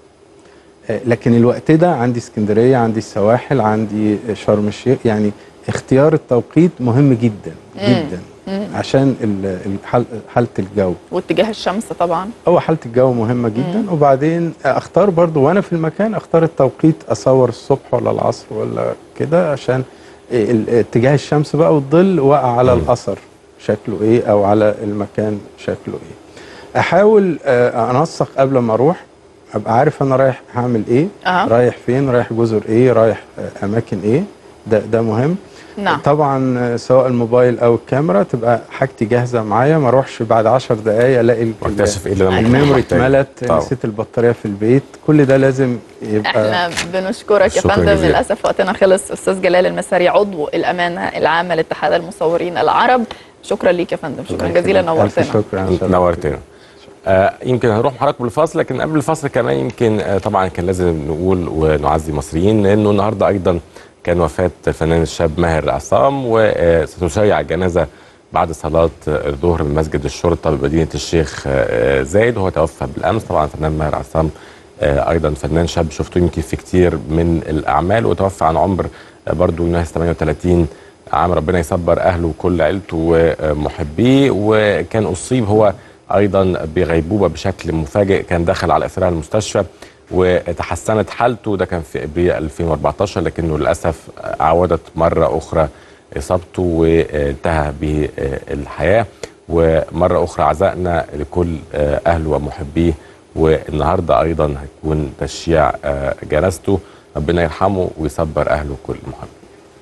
لكن الوقت ده عندي اسكندريه، عندي السواحل، عندي شرم الشيخ. يعني اختيار التوقيت مهم جدا جدا عشان حاله الجو واتجاه الشمس. طبعا هو حاله الجو مهمه جدا. وبعدين اختار برضو وانا في المكان، اختار التوقيت، اصور الصبح ولا العصر ولا كده، عشان اتجاه الشمس بقى والظل وقع على الاثر شكله ايه، او على المكان شكله ايه. احاول انسق قبل ما اروح، ابقى عارف انا رايح هعمل ايه، رايح فين، رايح جزر ايه، رايح اماكن ايه. ده مهم. نعم. طبعا سواء الموبايل او الكاميرا تبقى حاجتي جاهزه معايا، ما اروحش بعد 10 دقائق الاقي الميموري اتملت، نسيت البطاريه في البيت. كل ده لازم يبقى. احنا بنشكرك يا فندم. للاسف وقتنا خلص. استاذ جلال المساري، عضو الامانه العامه لاتحاد المصورين العرب، شكرا ليك يا فندم. شكرا جزيلا، نورتنا. شكرا. نورتنا. يمكن هنروح حضراتكم بالفاصل، لكن قبل الفاصل كمان يمكن طبعا كان لازم نقول ونعزي مصريين، لانه النهارده ايضا كان وفاه الفنان الشاب ماهر عصام، وستشيع الجنازه بعد صلاه الظهر من مسجد الشرطه بمدينه الشيخ زايد، وهو توفى بالامس. طبعا الفنان ماهر عصام ايضا فنان شاب شفته يمكن في كتير من الاعمال، وتوفى عن عمر برضه يناهز 38 عام. ربنا يصبر اهله وكل عيلته ومحبيه. وكان اصيب هو ايضا بغيبوبه بشكل مفاجئ، كان دخل على اثرها المستشفى وتحسنت حالته، ده كان في ابريل 2014، لكنه للاسف عودت مره اخرى اصابته وانتهى به الحياه. ومره اخرى عزائنا لكل اهله ومحبيه، والنهارده ايضا هيكون تشييع جنازته. ربنا يرحمه ويصبر اهله وكل محبيه.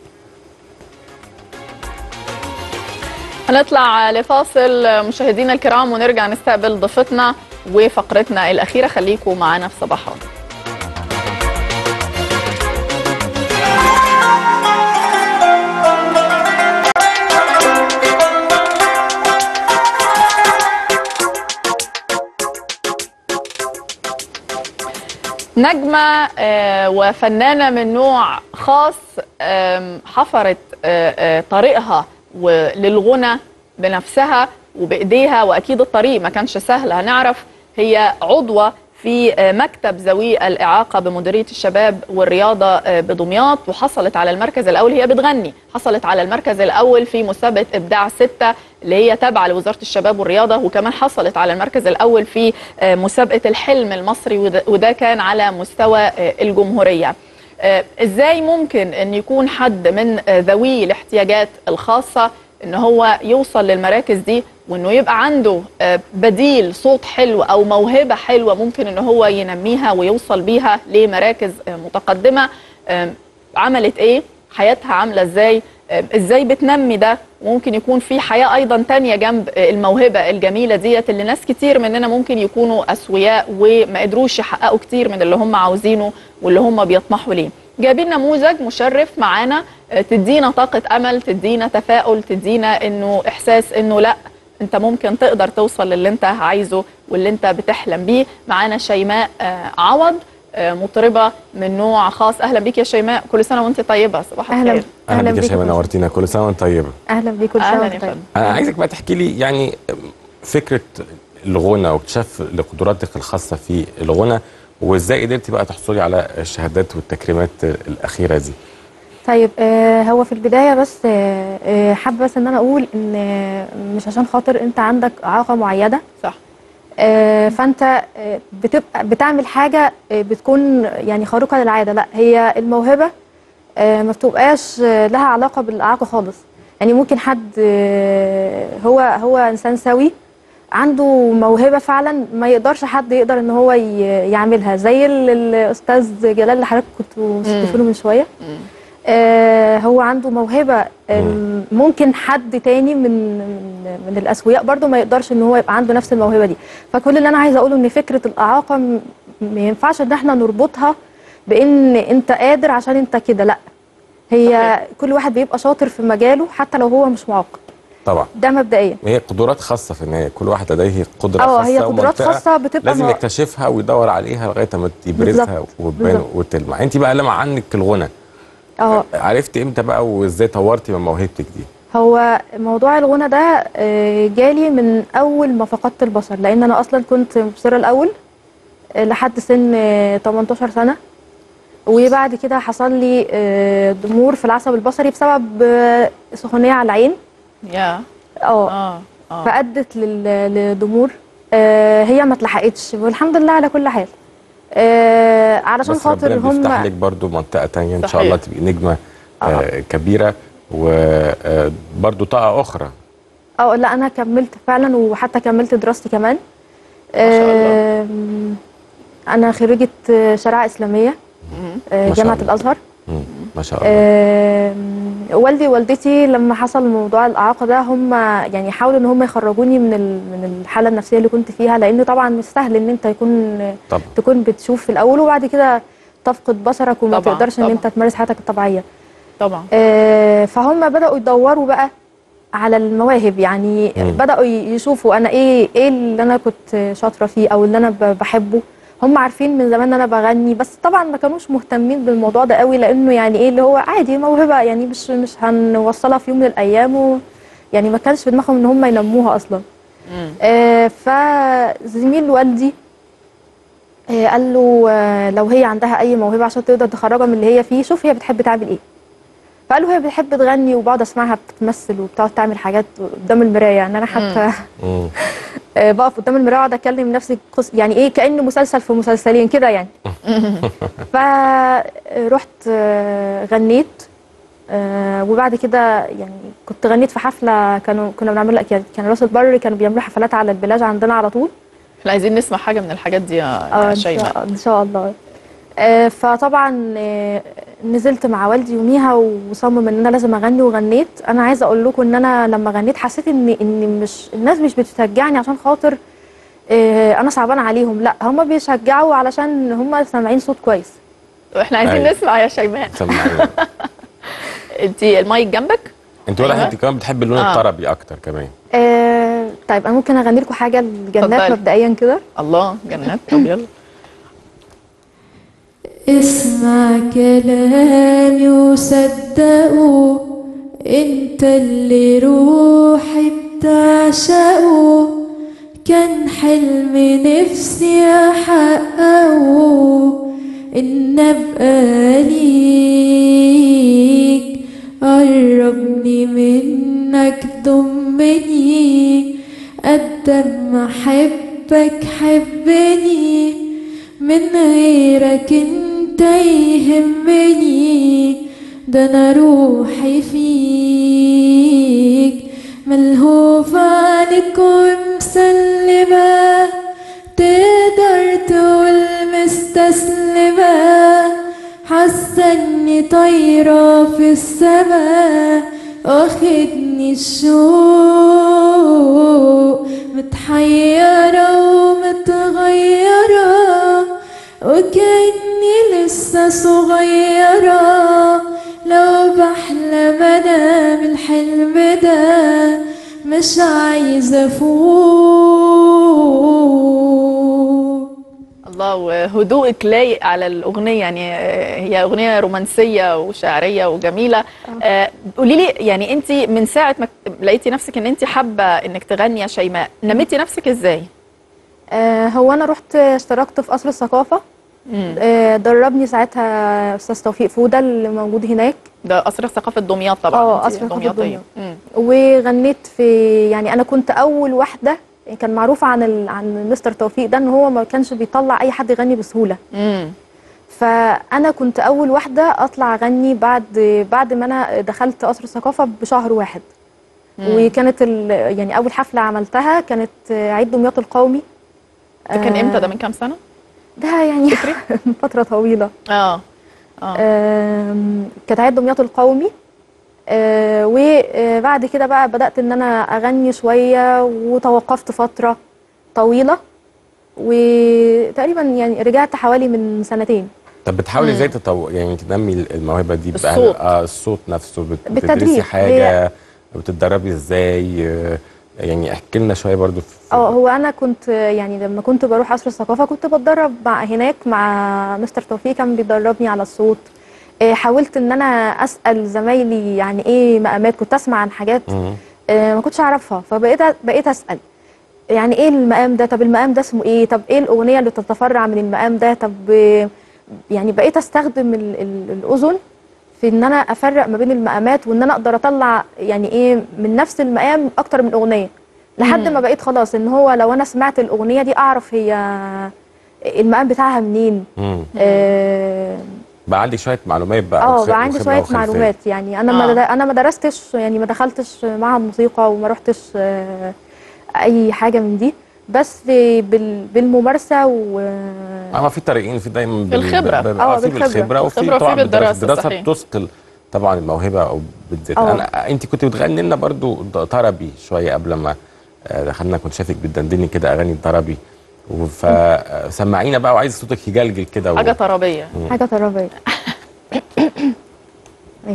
هنطلع لفاصل مشاهدينا الكرام ونرجع نستقبل ضيفتنا وفقرتنا الأخيرة. خليكم معنا في صباحات. نجمة وفنانة من نوع خاص، حفرت طريقها للغنى بنفسها وبإيديها، وأكيد الطريق ما كانش سهل. هنعرف هي عضوة في مكتب ذوي الإعاقة بمديرية الشباب والرياضة بدمياط، وحصلت على المركز الأول. هي بتغني، حصلت على المركز الأول في مسابقة إبداع 6 اللي هي تابعة لوزارة الشباب والرياضة، وكمان حصلت على المركز الأول في مسابقة الحلم المصري، وده كان على مستوى الجمهورية. إزاي ممكن أن يكون حد من ذوي الاحتياجات الخاصة ان هو يوصل للمراكز دي، وانه يبقى عنده بديل صوت حلو او موهبة حلوة ممكن ان هو ينميها ويوصل بيها لمراكز متقدمة؟ عملت ايه؟ حياتها عاملة ازاي؟ ازاي بتنمي ده؟ وممكن يكون في حياة ايضا تانية جنب الموهبة الجميلة ديت اللي ناس كتير مننا ممكن يكونوا اسوياء وما قدروش يحققوا كتير من اللي هم عاوزينه واللي هم بيطمحوا ليه. جايبين نموذج مشرف معانا، تدينا طاقة أمل، تدينا تفاؤل، تدينا إنه إحساس إنه لأ أنت ممكن تقدر توصل للي أنت عايزه واللي أنت بتحلم بيه. معانا شيماء عوض، مطربة من نوع خاص. أهلا بيك يا شيماء، كل سنة وأنت طيبة. صباح الخير. أهلا بيك يا شيماء، نورتينا، كل سنة وأنت طيبة. أهلا بيك، كل سنة وأنت طيبة. أنا عايزك بقى تحكي لي يعني فكرة الغنى واكتشاف لقدراتك الخاصة في الغنى، وازاي قدرتي بقى تحصلي على الشهادات والتكريمات الأخيرة دي؟ طيب هو في البداية بس حابة بس ان انا اقول ان مش عشان خاطر انت عندك إعاقة معينة صح فانت بتبقى بتعمل حاجة بتكون يعني خارقة للعادة. لا، هي الموهبة ما بتبقاش لها علاقة بالإعاقة خالص. يعني ممكن حد هو انسان سوي عنده موهبة فعلا ما يقدرش حد يقدر ان هو يعملها، زي الاستاذ جلال اللي حضرتك كنتوا بتقولوا من شوية. هو عنده موهبة ممكن حد تاني من الأسوياء برضو ما يقدرش ان هو يبقى عنده نفس الموهبة دي. فكل اللي انا عايزة اقوله ان فكرة الإعاقة ما ينفعش ان احنا نربطها بان انت قادر عشان انت كده، لا، هي كل واحد بيبقى شاطر في مجاله حتى لو هو مش معاق. طبعا ده مبدئيا. هي قدرات خاصة في النهاية، كل واحد لديه قدرة خاصة، هي قدرات خاصة بتبقى لازم يكتشفها ويدور عليها لغاية ما يبرزها وتبان وتلمع. انت بقى لمع عنك الغنى، عرفتي امتى بقى وازاي طورتي من موهبتك دي؟ هو موضوع الغنى ده جالي من اول ما فقدت البصر، لان انا اصلا كنت مبصرة الاول لحد سن 18 سنة، وبعد كده حصل لي ضمور في العصب البصري بسبب سخونية على العين. فأدت لضمور هي ما اتلحقتش، والحمد لله على كل حال. علشان خاطر هم بيفتح لك برضو منطقة تانية ان شاء الله تبقي نجمة كبيرة وبرضو طاقة أخرى. لا، أنا كملت فعلا، وحتى كملت دراستي كمان. ما شاء الله. أنا خريجة شريعة إسلامية جامعة الأزهر. ما شاء الله. والدي ووالدتي لما حصل موضوع الإعاقة ده هم يعني حاولوا ان هم يخرجوني من الحالة النفسية اللي كنت فيها، لأنه طبعا مش سهل ان انت تكون بتشوف في الأول وبعد كده تفقد بصرك وما تقدرش ان انت تمارس حياتك الطبيعية. طبعا. فهم بدأوا يدوروا بقى على المواهب، يعني بدأوا يشوفوا انا ايه اللي انا كنت شاطرة فيه او اللي انا بحبه. هم عارفين من زمان ان انا بغني، بس طبعا ما كانوش مهتمين بالموضوع ده قوي، لانه يعني ايه اللي هو عادي موهبه، يعني مش هنوصلها في يوم من الايام، يعني ما كانش في دماغهم ان هم ينموها اصلا. فزميل والدي قال له لو هي عندها اي موهبه عشان تقدر تخرجها من اللي هي فيه، شوف هي بتحب تعمل ايه. فقال له هي بتحب تغني، وبقعد اسمعها بتمثل وبتقعد تعمل حاجات قدام المرايه. يعني انا حتى بقف قدام المرايه واقعد اكلم نفسي يعني ايه كأنه مسلسل في مسلسلين كده يعني. فرحت غنيت، وبعد كده يعني كنت غنيت في حفله كنا بنعمل كان راس البر كانوا بيعملوا حفلات على البلاج عندنا على طول. احنا عايزين نسمع حاجه من الحاجات دي يا شيماء. ان شاء الله. فطبعا نزلت مع والدي يوميها وصمم ان انا لازم اغني، وغنيت. انا عايزه اقول لكم ان انا لما غنيت حسيت ان مش الناس مش بتشجعني عشان خاطر انا صعبانه عليهم، لا، هم بيشجعوا علشان هم سامعين صوت كويس. واحنا عايزين نسمع يا شيماء. انت المايك جنبك؟ انت واضح انت كمان بتحبي اللون الطربي اكتر كمان. طيب انا ممكن اغني لكم حاجه الجنات مبدئيا كده. الله، جنات، طب يلا. اسمع كلامي وصدقه، انت اللي روحي بتعشقه، كان حلم نفسي احققه، ان ابقى ليك. قربني منك ضمني، قد ما احبك حبني، من غيرك انت يهمني، ده انا روحي فيك ملهوف عليك ومسلمة، تقدر تقول مستسلمة، حاسة اني طايرة في السما، واخدني الشوق، متحيرة ومتغيرة، وكأني لسه صغيرة، لو بحلم انا بالحلم ده، مش عايزة افوق. الله، وهدوءك لايق على الأغنية، يعني هي أغنية رومانسية وشعرية وجميلة. قولي لي، يعني أنت من ساعة ما لقيتي نفسك إن أنت حابة إنك تغني يا شيماء، نميتي نفسك إزاي؟ هو أنا رحت اشتركت في قصر الثقافة. دربني ساعتها أستاذ توفيق فودة اللي موجود هناك. ده قصر ثقافة دمياط طبعا. قصر ثقافة دمياط. وغنيت في، يعني أنا كنت أول واحدة، كان معروف عن مستر توفيق ده ان هو ما كانش بيطلع اي حد يغني بسهوله. فانا كنت اول واحده اطلع اغني بعد ما انا دخلت قصر الثقافه بشهر واحد. وكانت يعني اول حفله عملتها كانت عيد دمياط القومي. ده كان امتى؟ ده من كام سنه؟ ده يعني من فتره طويله. كانت عيد دمياط القومي. وبعد كده بقى بدأت ان انا اغني شوية، وتوقفت فترة طويلة، وتقريبا يعني رجعت حوالي من سنتين. طب بتحاولي ازاي يعني تنمي الموهبة دي؟ الصوت. الصوت نفسه. بتدرسي حاجة؟ بتتدربي ازاي؟ يعني احكي لنا شوية برضو. هو انا كنت يعني لما كنت بروح قصر الثقافة كنت بتدرب هناك مع مستر توفيق، كان بيدربني على الصوت. حاولت ان انا اسال زمايلي يعني ايه مقامات، كنت اسمع عن حاجات ما كنتش اعرفها، فبقيت اسال يعني ايه المقام ده، طب المقام ده اسمه ايه، طب ايه الاغنيه اللي تتفرع من المقام ده، طب يعني بقيت استخدم الاذن في ان انا افرق ما بين المقامات، وان انا اقدر اطلع يعني ايه من نفس المقام اكتر من اغنيه، لحد ما بقيت خلاص ان هو لو انا سمعت الاغنيه دي اعرف هي المقام بتاعها منين. بقى عندي شويه معلومات بقى. بقى عندي شويه معلومات، يعني انا ما درستش، يعني ما دخلتش معهد موسيقى وما رحتش اي حاجه من دي، بس بالممارسه في طريقين، في دايما بالخبره. بالخبره وفي طبعا بالدراسه بتثقل طبعا الموهبه او بالذات. انت كنت بتغني لنا برضو طربي شويه قبل ما دخلنا، كنت شايفك بتدندني كده اغاني طربي، فسمعينا بقى، وعايز صوتك يجلجل كده حاجه طربيه. حاجه طربيه. ماشي.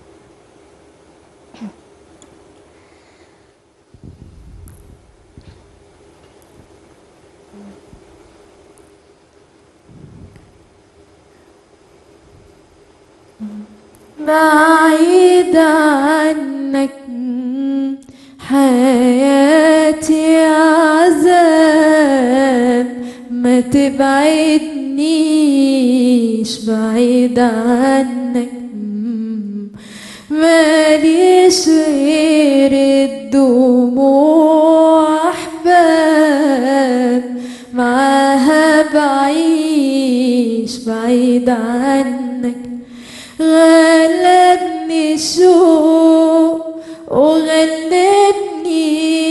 بعيد عنك حياتي عذاب، ما تبعدنيش بعيد عنك، ماليش غير الدموع أحباب، معاها بعيش بعيد عنك، غلبني الشوق وغلبني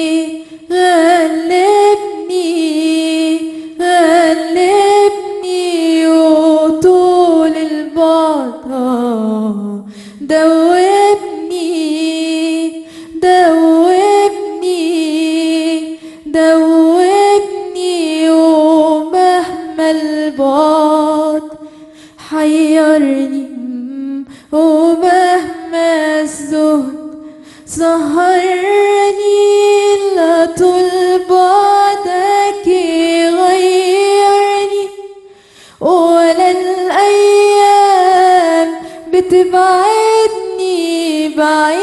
وطول البعد دوبني ومهما البعد حيرني، ومهما الزهد سهرني، لا طول بعدك يغيرني ولا الأيام بتبعدني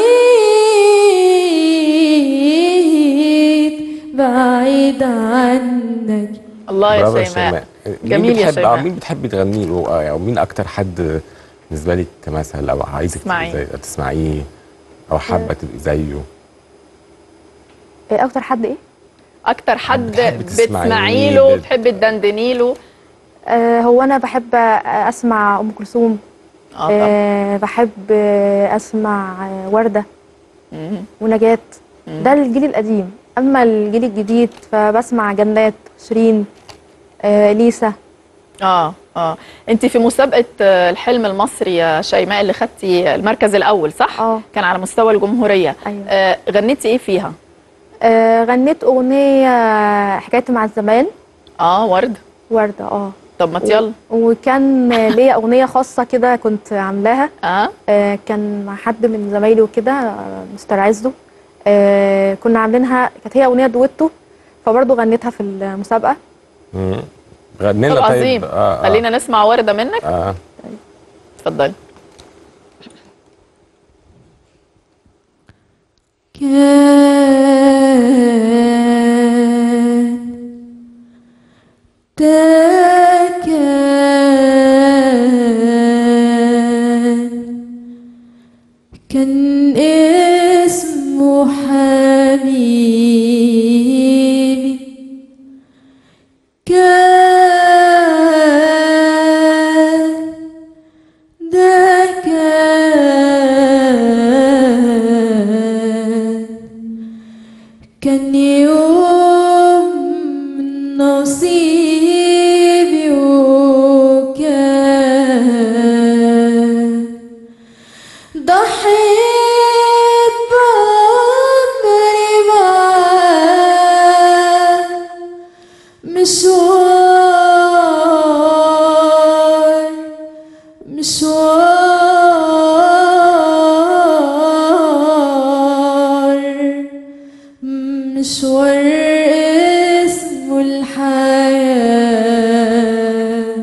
بعيد عنك. الله برافو يا شيماء، جميل يا شيماء. مين بتحبي تغني له، او مين اكتر حد بالنسبه لك كمثل، او عايزك تسمعيه او حابه تبقي زيه؟ اكتر حد ايه؟ اكتر حد بتسمعي له، بتحبي تدندني له؟ هو انا بحب اسمع ام كلثوم، بحب اسمع ورده ونجاة. ده الجيل القديم. اما الجيل الجديد فبسمع جنات، شيرين، ليسا. انت في مسابقه الحلم المصري يا شيماء اللي خدتي المركز الاول صح؟ كان على مستوى الجمهوريه. أيوة. غنيتي ايه فيها؟ غنيت اغنيه حكايتي مع الزمان. ورده. طب ما يلا. وكان ليا اغنيه خاصه كده كنت عاملاها. كان مع حد من زمايلي وكده، مستر عزو. كنا عاملينها، كانت هي اغنيه دويتو، فبرضه غنيتها في المسابقه. غني لنا. طيب خلينا نسمع ورده منك. اتفضلي. كان اسمه حبيبي، كان يوم نصيبي، وكان ضحيت بعمري معاه، مشوار اسمه الحياة،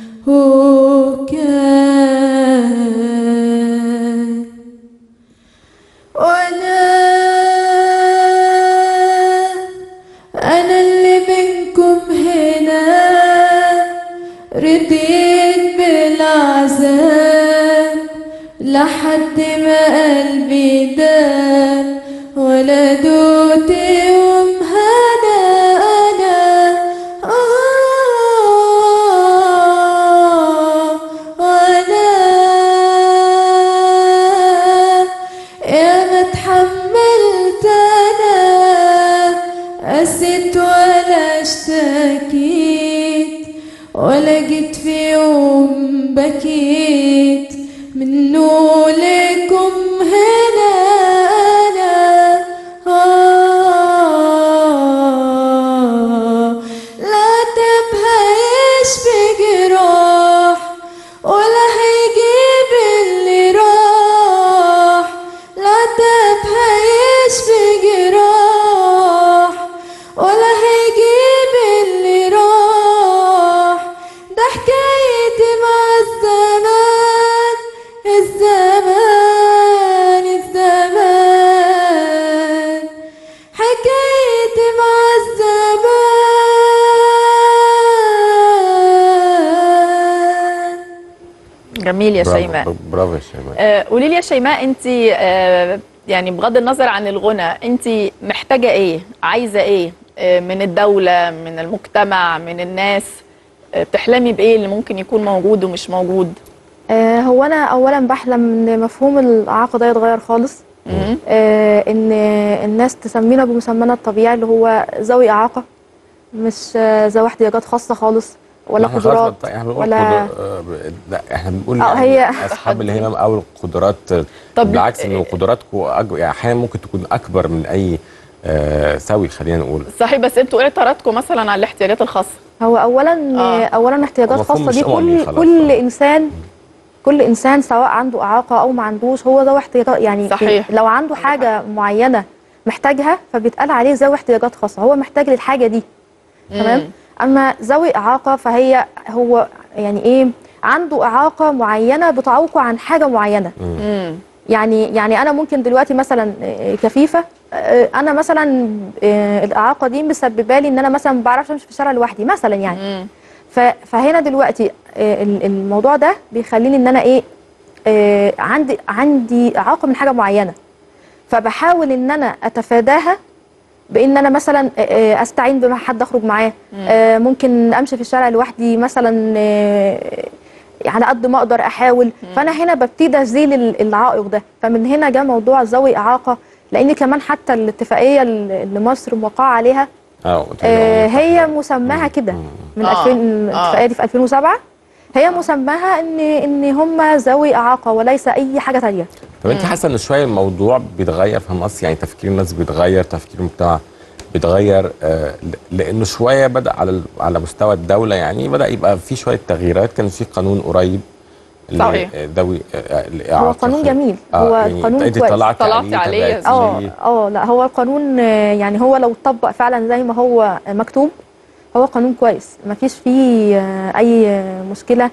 وكان أنا اللي بينكم هنا، رضيت بالعذاب لحد ما قلبي داب، ولا دوت يوم هنا أنا. وأنا يا ما اتحملت أنا، قسيت ولا اشتكيت، ولا جيت في يوم بكيت منه لكم هنا أنا. لا تبهيش بجراح، ولا هيجيب اللي راح. لا تبهيش بجراح، ولا هيجيب اللي راح. ده حكايتي مع الزمان، الزمان حكايتي مع الزمان. جميل يا شيماء. برافو يا شيماء. قولي لي يا شيماء، انت يعني بغض النظر عن الغنى، انت محتاجه ايه؟ عايزه ايه من الدوله، من المجتمع، من الناس؟ بتحلمي بايه اللي ممكن يكون موجود ومش موجود؟ هو انا اولا بحلم ان مفهوم الاعاقه ده يتغير خالص. ان الناس تسمينا بمسمانا الطبيعي اللي هو ذوي اعاقه، مش ذوي احتياجات خاصه خالص ولا قدرات ولا لا احنا بنقول هي اصحاب الهمم او القدرات. بالعكس ان قدراتكم يعني احيانا ممكن تكون اكبر من اي سوي، خلينا نقول. صحيح، بس انتوا ايه اعتراضكم مثلا على الاحتياجات الخاصه؟ هو اولا احتياجات خاصه دي كل انسان سواء عنده اعاقه او ما عندوش، هو ذوي احتياجات. يعني صحيح. لو عنده حاجه معينه محتاجها فبيتقال عليه ذوي احتياجات خاصه، هو محتاج للحاجه دي. تمام. اما ذوي اعاقه فهو يعني ايه، عنده اعاقه معينه بتعوقه عن حاجه معينه. يعني انا ممكن دلوقتي مثلا كفيفه، انا مثلا الاعاقه دي مسببه لي ان انا مثلا ما بعرفش امشي في الشارع لوحدي مثلا يعني. فهنا دلوقتي الموضوع ده بيخليني ان انا ايه، عندي اعاقه من حاجه معينه، فبحاول ان انا اتفاداها بان انا مثلا استعين بحد اخرج معاه، ممكن امشي في الشارع لوحدي مثلا، على قد ما اقدر احاول. فانا هنا ببتدي ازيل العائق ده. فمن هنا جاء موضوع ذوي اعاقه، لان كمان حتى الاتفاقيه اللي مصر موقعه عليها هي مسماها كده من 2000، الاتفاقيه دي في 2007 هي مسماها ان هم ذوي اعاقه وليس اي حاجه ثانيه. طب انت حاسه ان شويه الموضوع بيتغير في مصر؟ يعني تفكير الناس بيتغير، تفكير المجتمع بيتغير، لانه شويه بدا على مستوى الدوله يعني بدا يبقى في شويه تغييرات. كان في قانون قريب صحيح ذوي هو قانون جميل، هو يعني قانون انت كويس. طلعتي عليه لا هو القانون يعني هو لو اتطبق فعلا زي ما هو مكتوب هو قانون كويس، ما فيش فيه اي مشكله،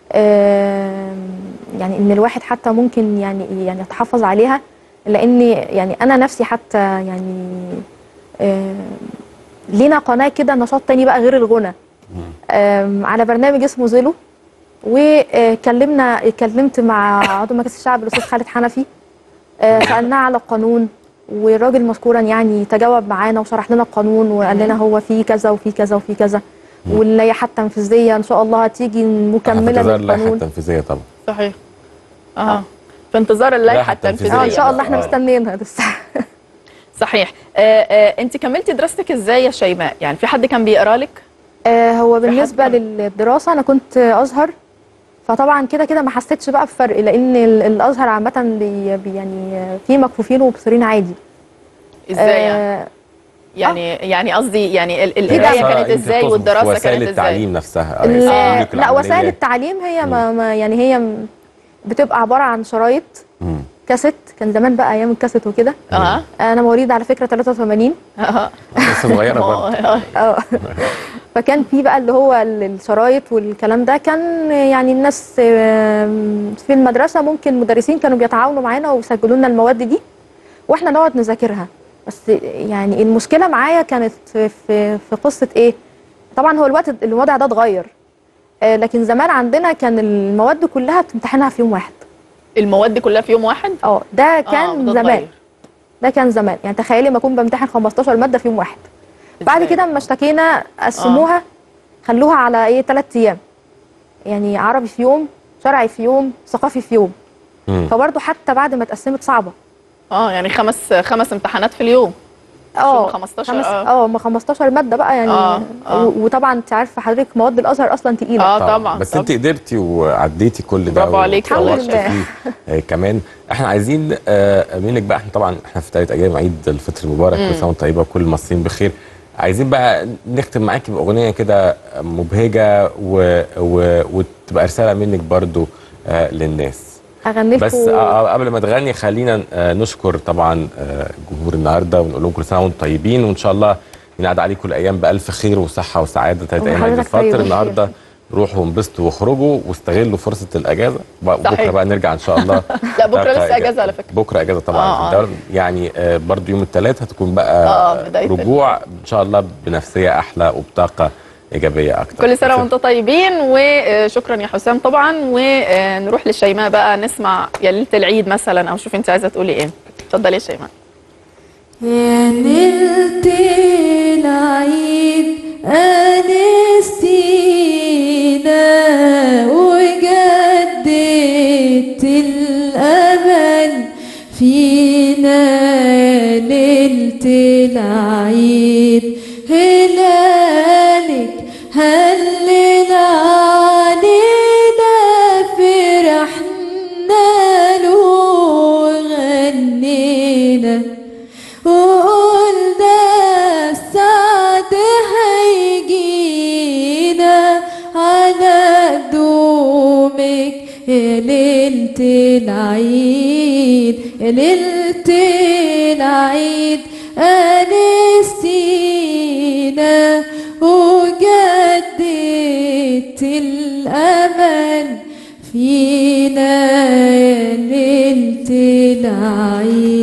يعني ان الواحد حتى ممكن يعني يتحفظ عليها. لان يعني انا نفسي حتى يعني لينا قناه كده نشاط تاني بقى غير الغنى، على برنامج اسمه زيلو، اتكلمت مع عضو مجلس الشعب الاستاذ خالد حنفي، سالناه على القانون، والراجل مشكورا يعني تجاوب معانا وشرح لنا القانون وقال لنا هو في كذا وفي كذا وفي كذا، واللائحه التنفيذيه ان شاء الله هتيجي مكمله للقانون. اللائحه التنفيذيه طبعا صحيح. في انتظار اللائحه التنفيذيه ان شاء الله احنا مستنيينها لسه. صحيح. انت كملتي دراستك ازاي يا شيماء؟ يعني في حد كان بيقرا لك؟ هو بالنسبه للدراسه انا كنت ازهر، فطبعا كده ما حسيتش بقى بفرق، لان الازهر عامه يعني في مكفوفين ومبصرين عادي. ازاي يعني قصدي يعني القرايه كانت ازاي والدراسه كانت ازاي؟ وسائل التعليم نفسها لا وسائل التعليم هي ما يعني هي بتبقى عباره عن شرايط كاسيت، كان زمان بقى ايام الكاسيت وكده. انا مواليد على فكره 83. لسه صغيره برضه. فكان في بقى اللي هو الشرايط والكلام ده، كان يعني الناس في المدرسه ممكن مدرسين كانوا بيتعاونوا معانا ويسجلوا لنا المواد دي واحنا نقعد نذاكرها. بس يعني المشكله معايا كانت في قصه ايه، طبعا هو الوضع ده اتغير، لكن زمان عندنا كان المواد كلها بتمتحنها في يوم واحد. المواد كلها في يوم واحد؟ ده كان زمان. ده كان زمان، يعني تخيلي ما اكون بمتحن 15 ماده في يوم واحد. بعد كده لما اشتكينا قسموها، خلوها على ايه 3 ايام، يعني عربي في يوم، شرعي في يوم، ثقافي في يوم. فبرضه حتى بعد ما اتقسمت صعبه. يعني خمس امتحانات في اليوم. 15 ما 15 ماده بقى يعني. وطبعا انت عارفه حضرتك مواد الازهر اصلا تقيله. طبعا. بس انت قدرتي وعديتي كل ده. برافو عليك. الحمد لله. كمان احنا عايزين منك بقى، احنا في 3 ايام عيد الفطر المبارك، كل سنه وانتم طيبه وكل المصريين بخير. عايزين بقى نختم معاكي باغنيه كده مبهجه وتبقى رساله منك برضو للناس. اغني لكم. بس قبل ما تغني خلينا نشكر طبعا جمهور النهارده ونقول لهم كل سنه وانتم طيبين، وان شاء الله ينعاد عليكم الايام بالف خير وصحه وسعاده. 3 ايام عيد الفطر النهارده، روحوا وانبسطوا واخرجوا واستغلوا فرصه الاجازه. بكره بقى نرجع ان شاء الله. لا بكره لسه اجازه على فكره. بكره اجازه طبعا. يعني برضو يوم الثلاث هتكون بقى رجوع ان شاء الله بنفسيه احلى وبطاقه ايجابيه اكتر. كل سنه وانتم طيبين، وشكرا يا حسام طبعا. ونروح لشيماء بقى نسمع يا ليله العيد مثلا، او شوفي انت عايزه تقولي ايه. اتفضلي يا شيماء. يا ليله العيد أنستينا وجددت الأمل فينا، ليلة العيد هلالك هلل علينا، فرحنا له وغنينا وقلنا السعد هيجينا على قدومك يا ليلة العيد، يا ليلة العيد أنستينا وجددت الأمل فينا يا ليلة العيد.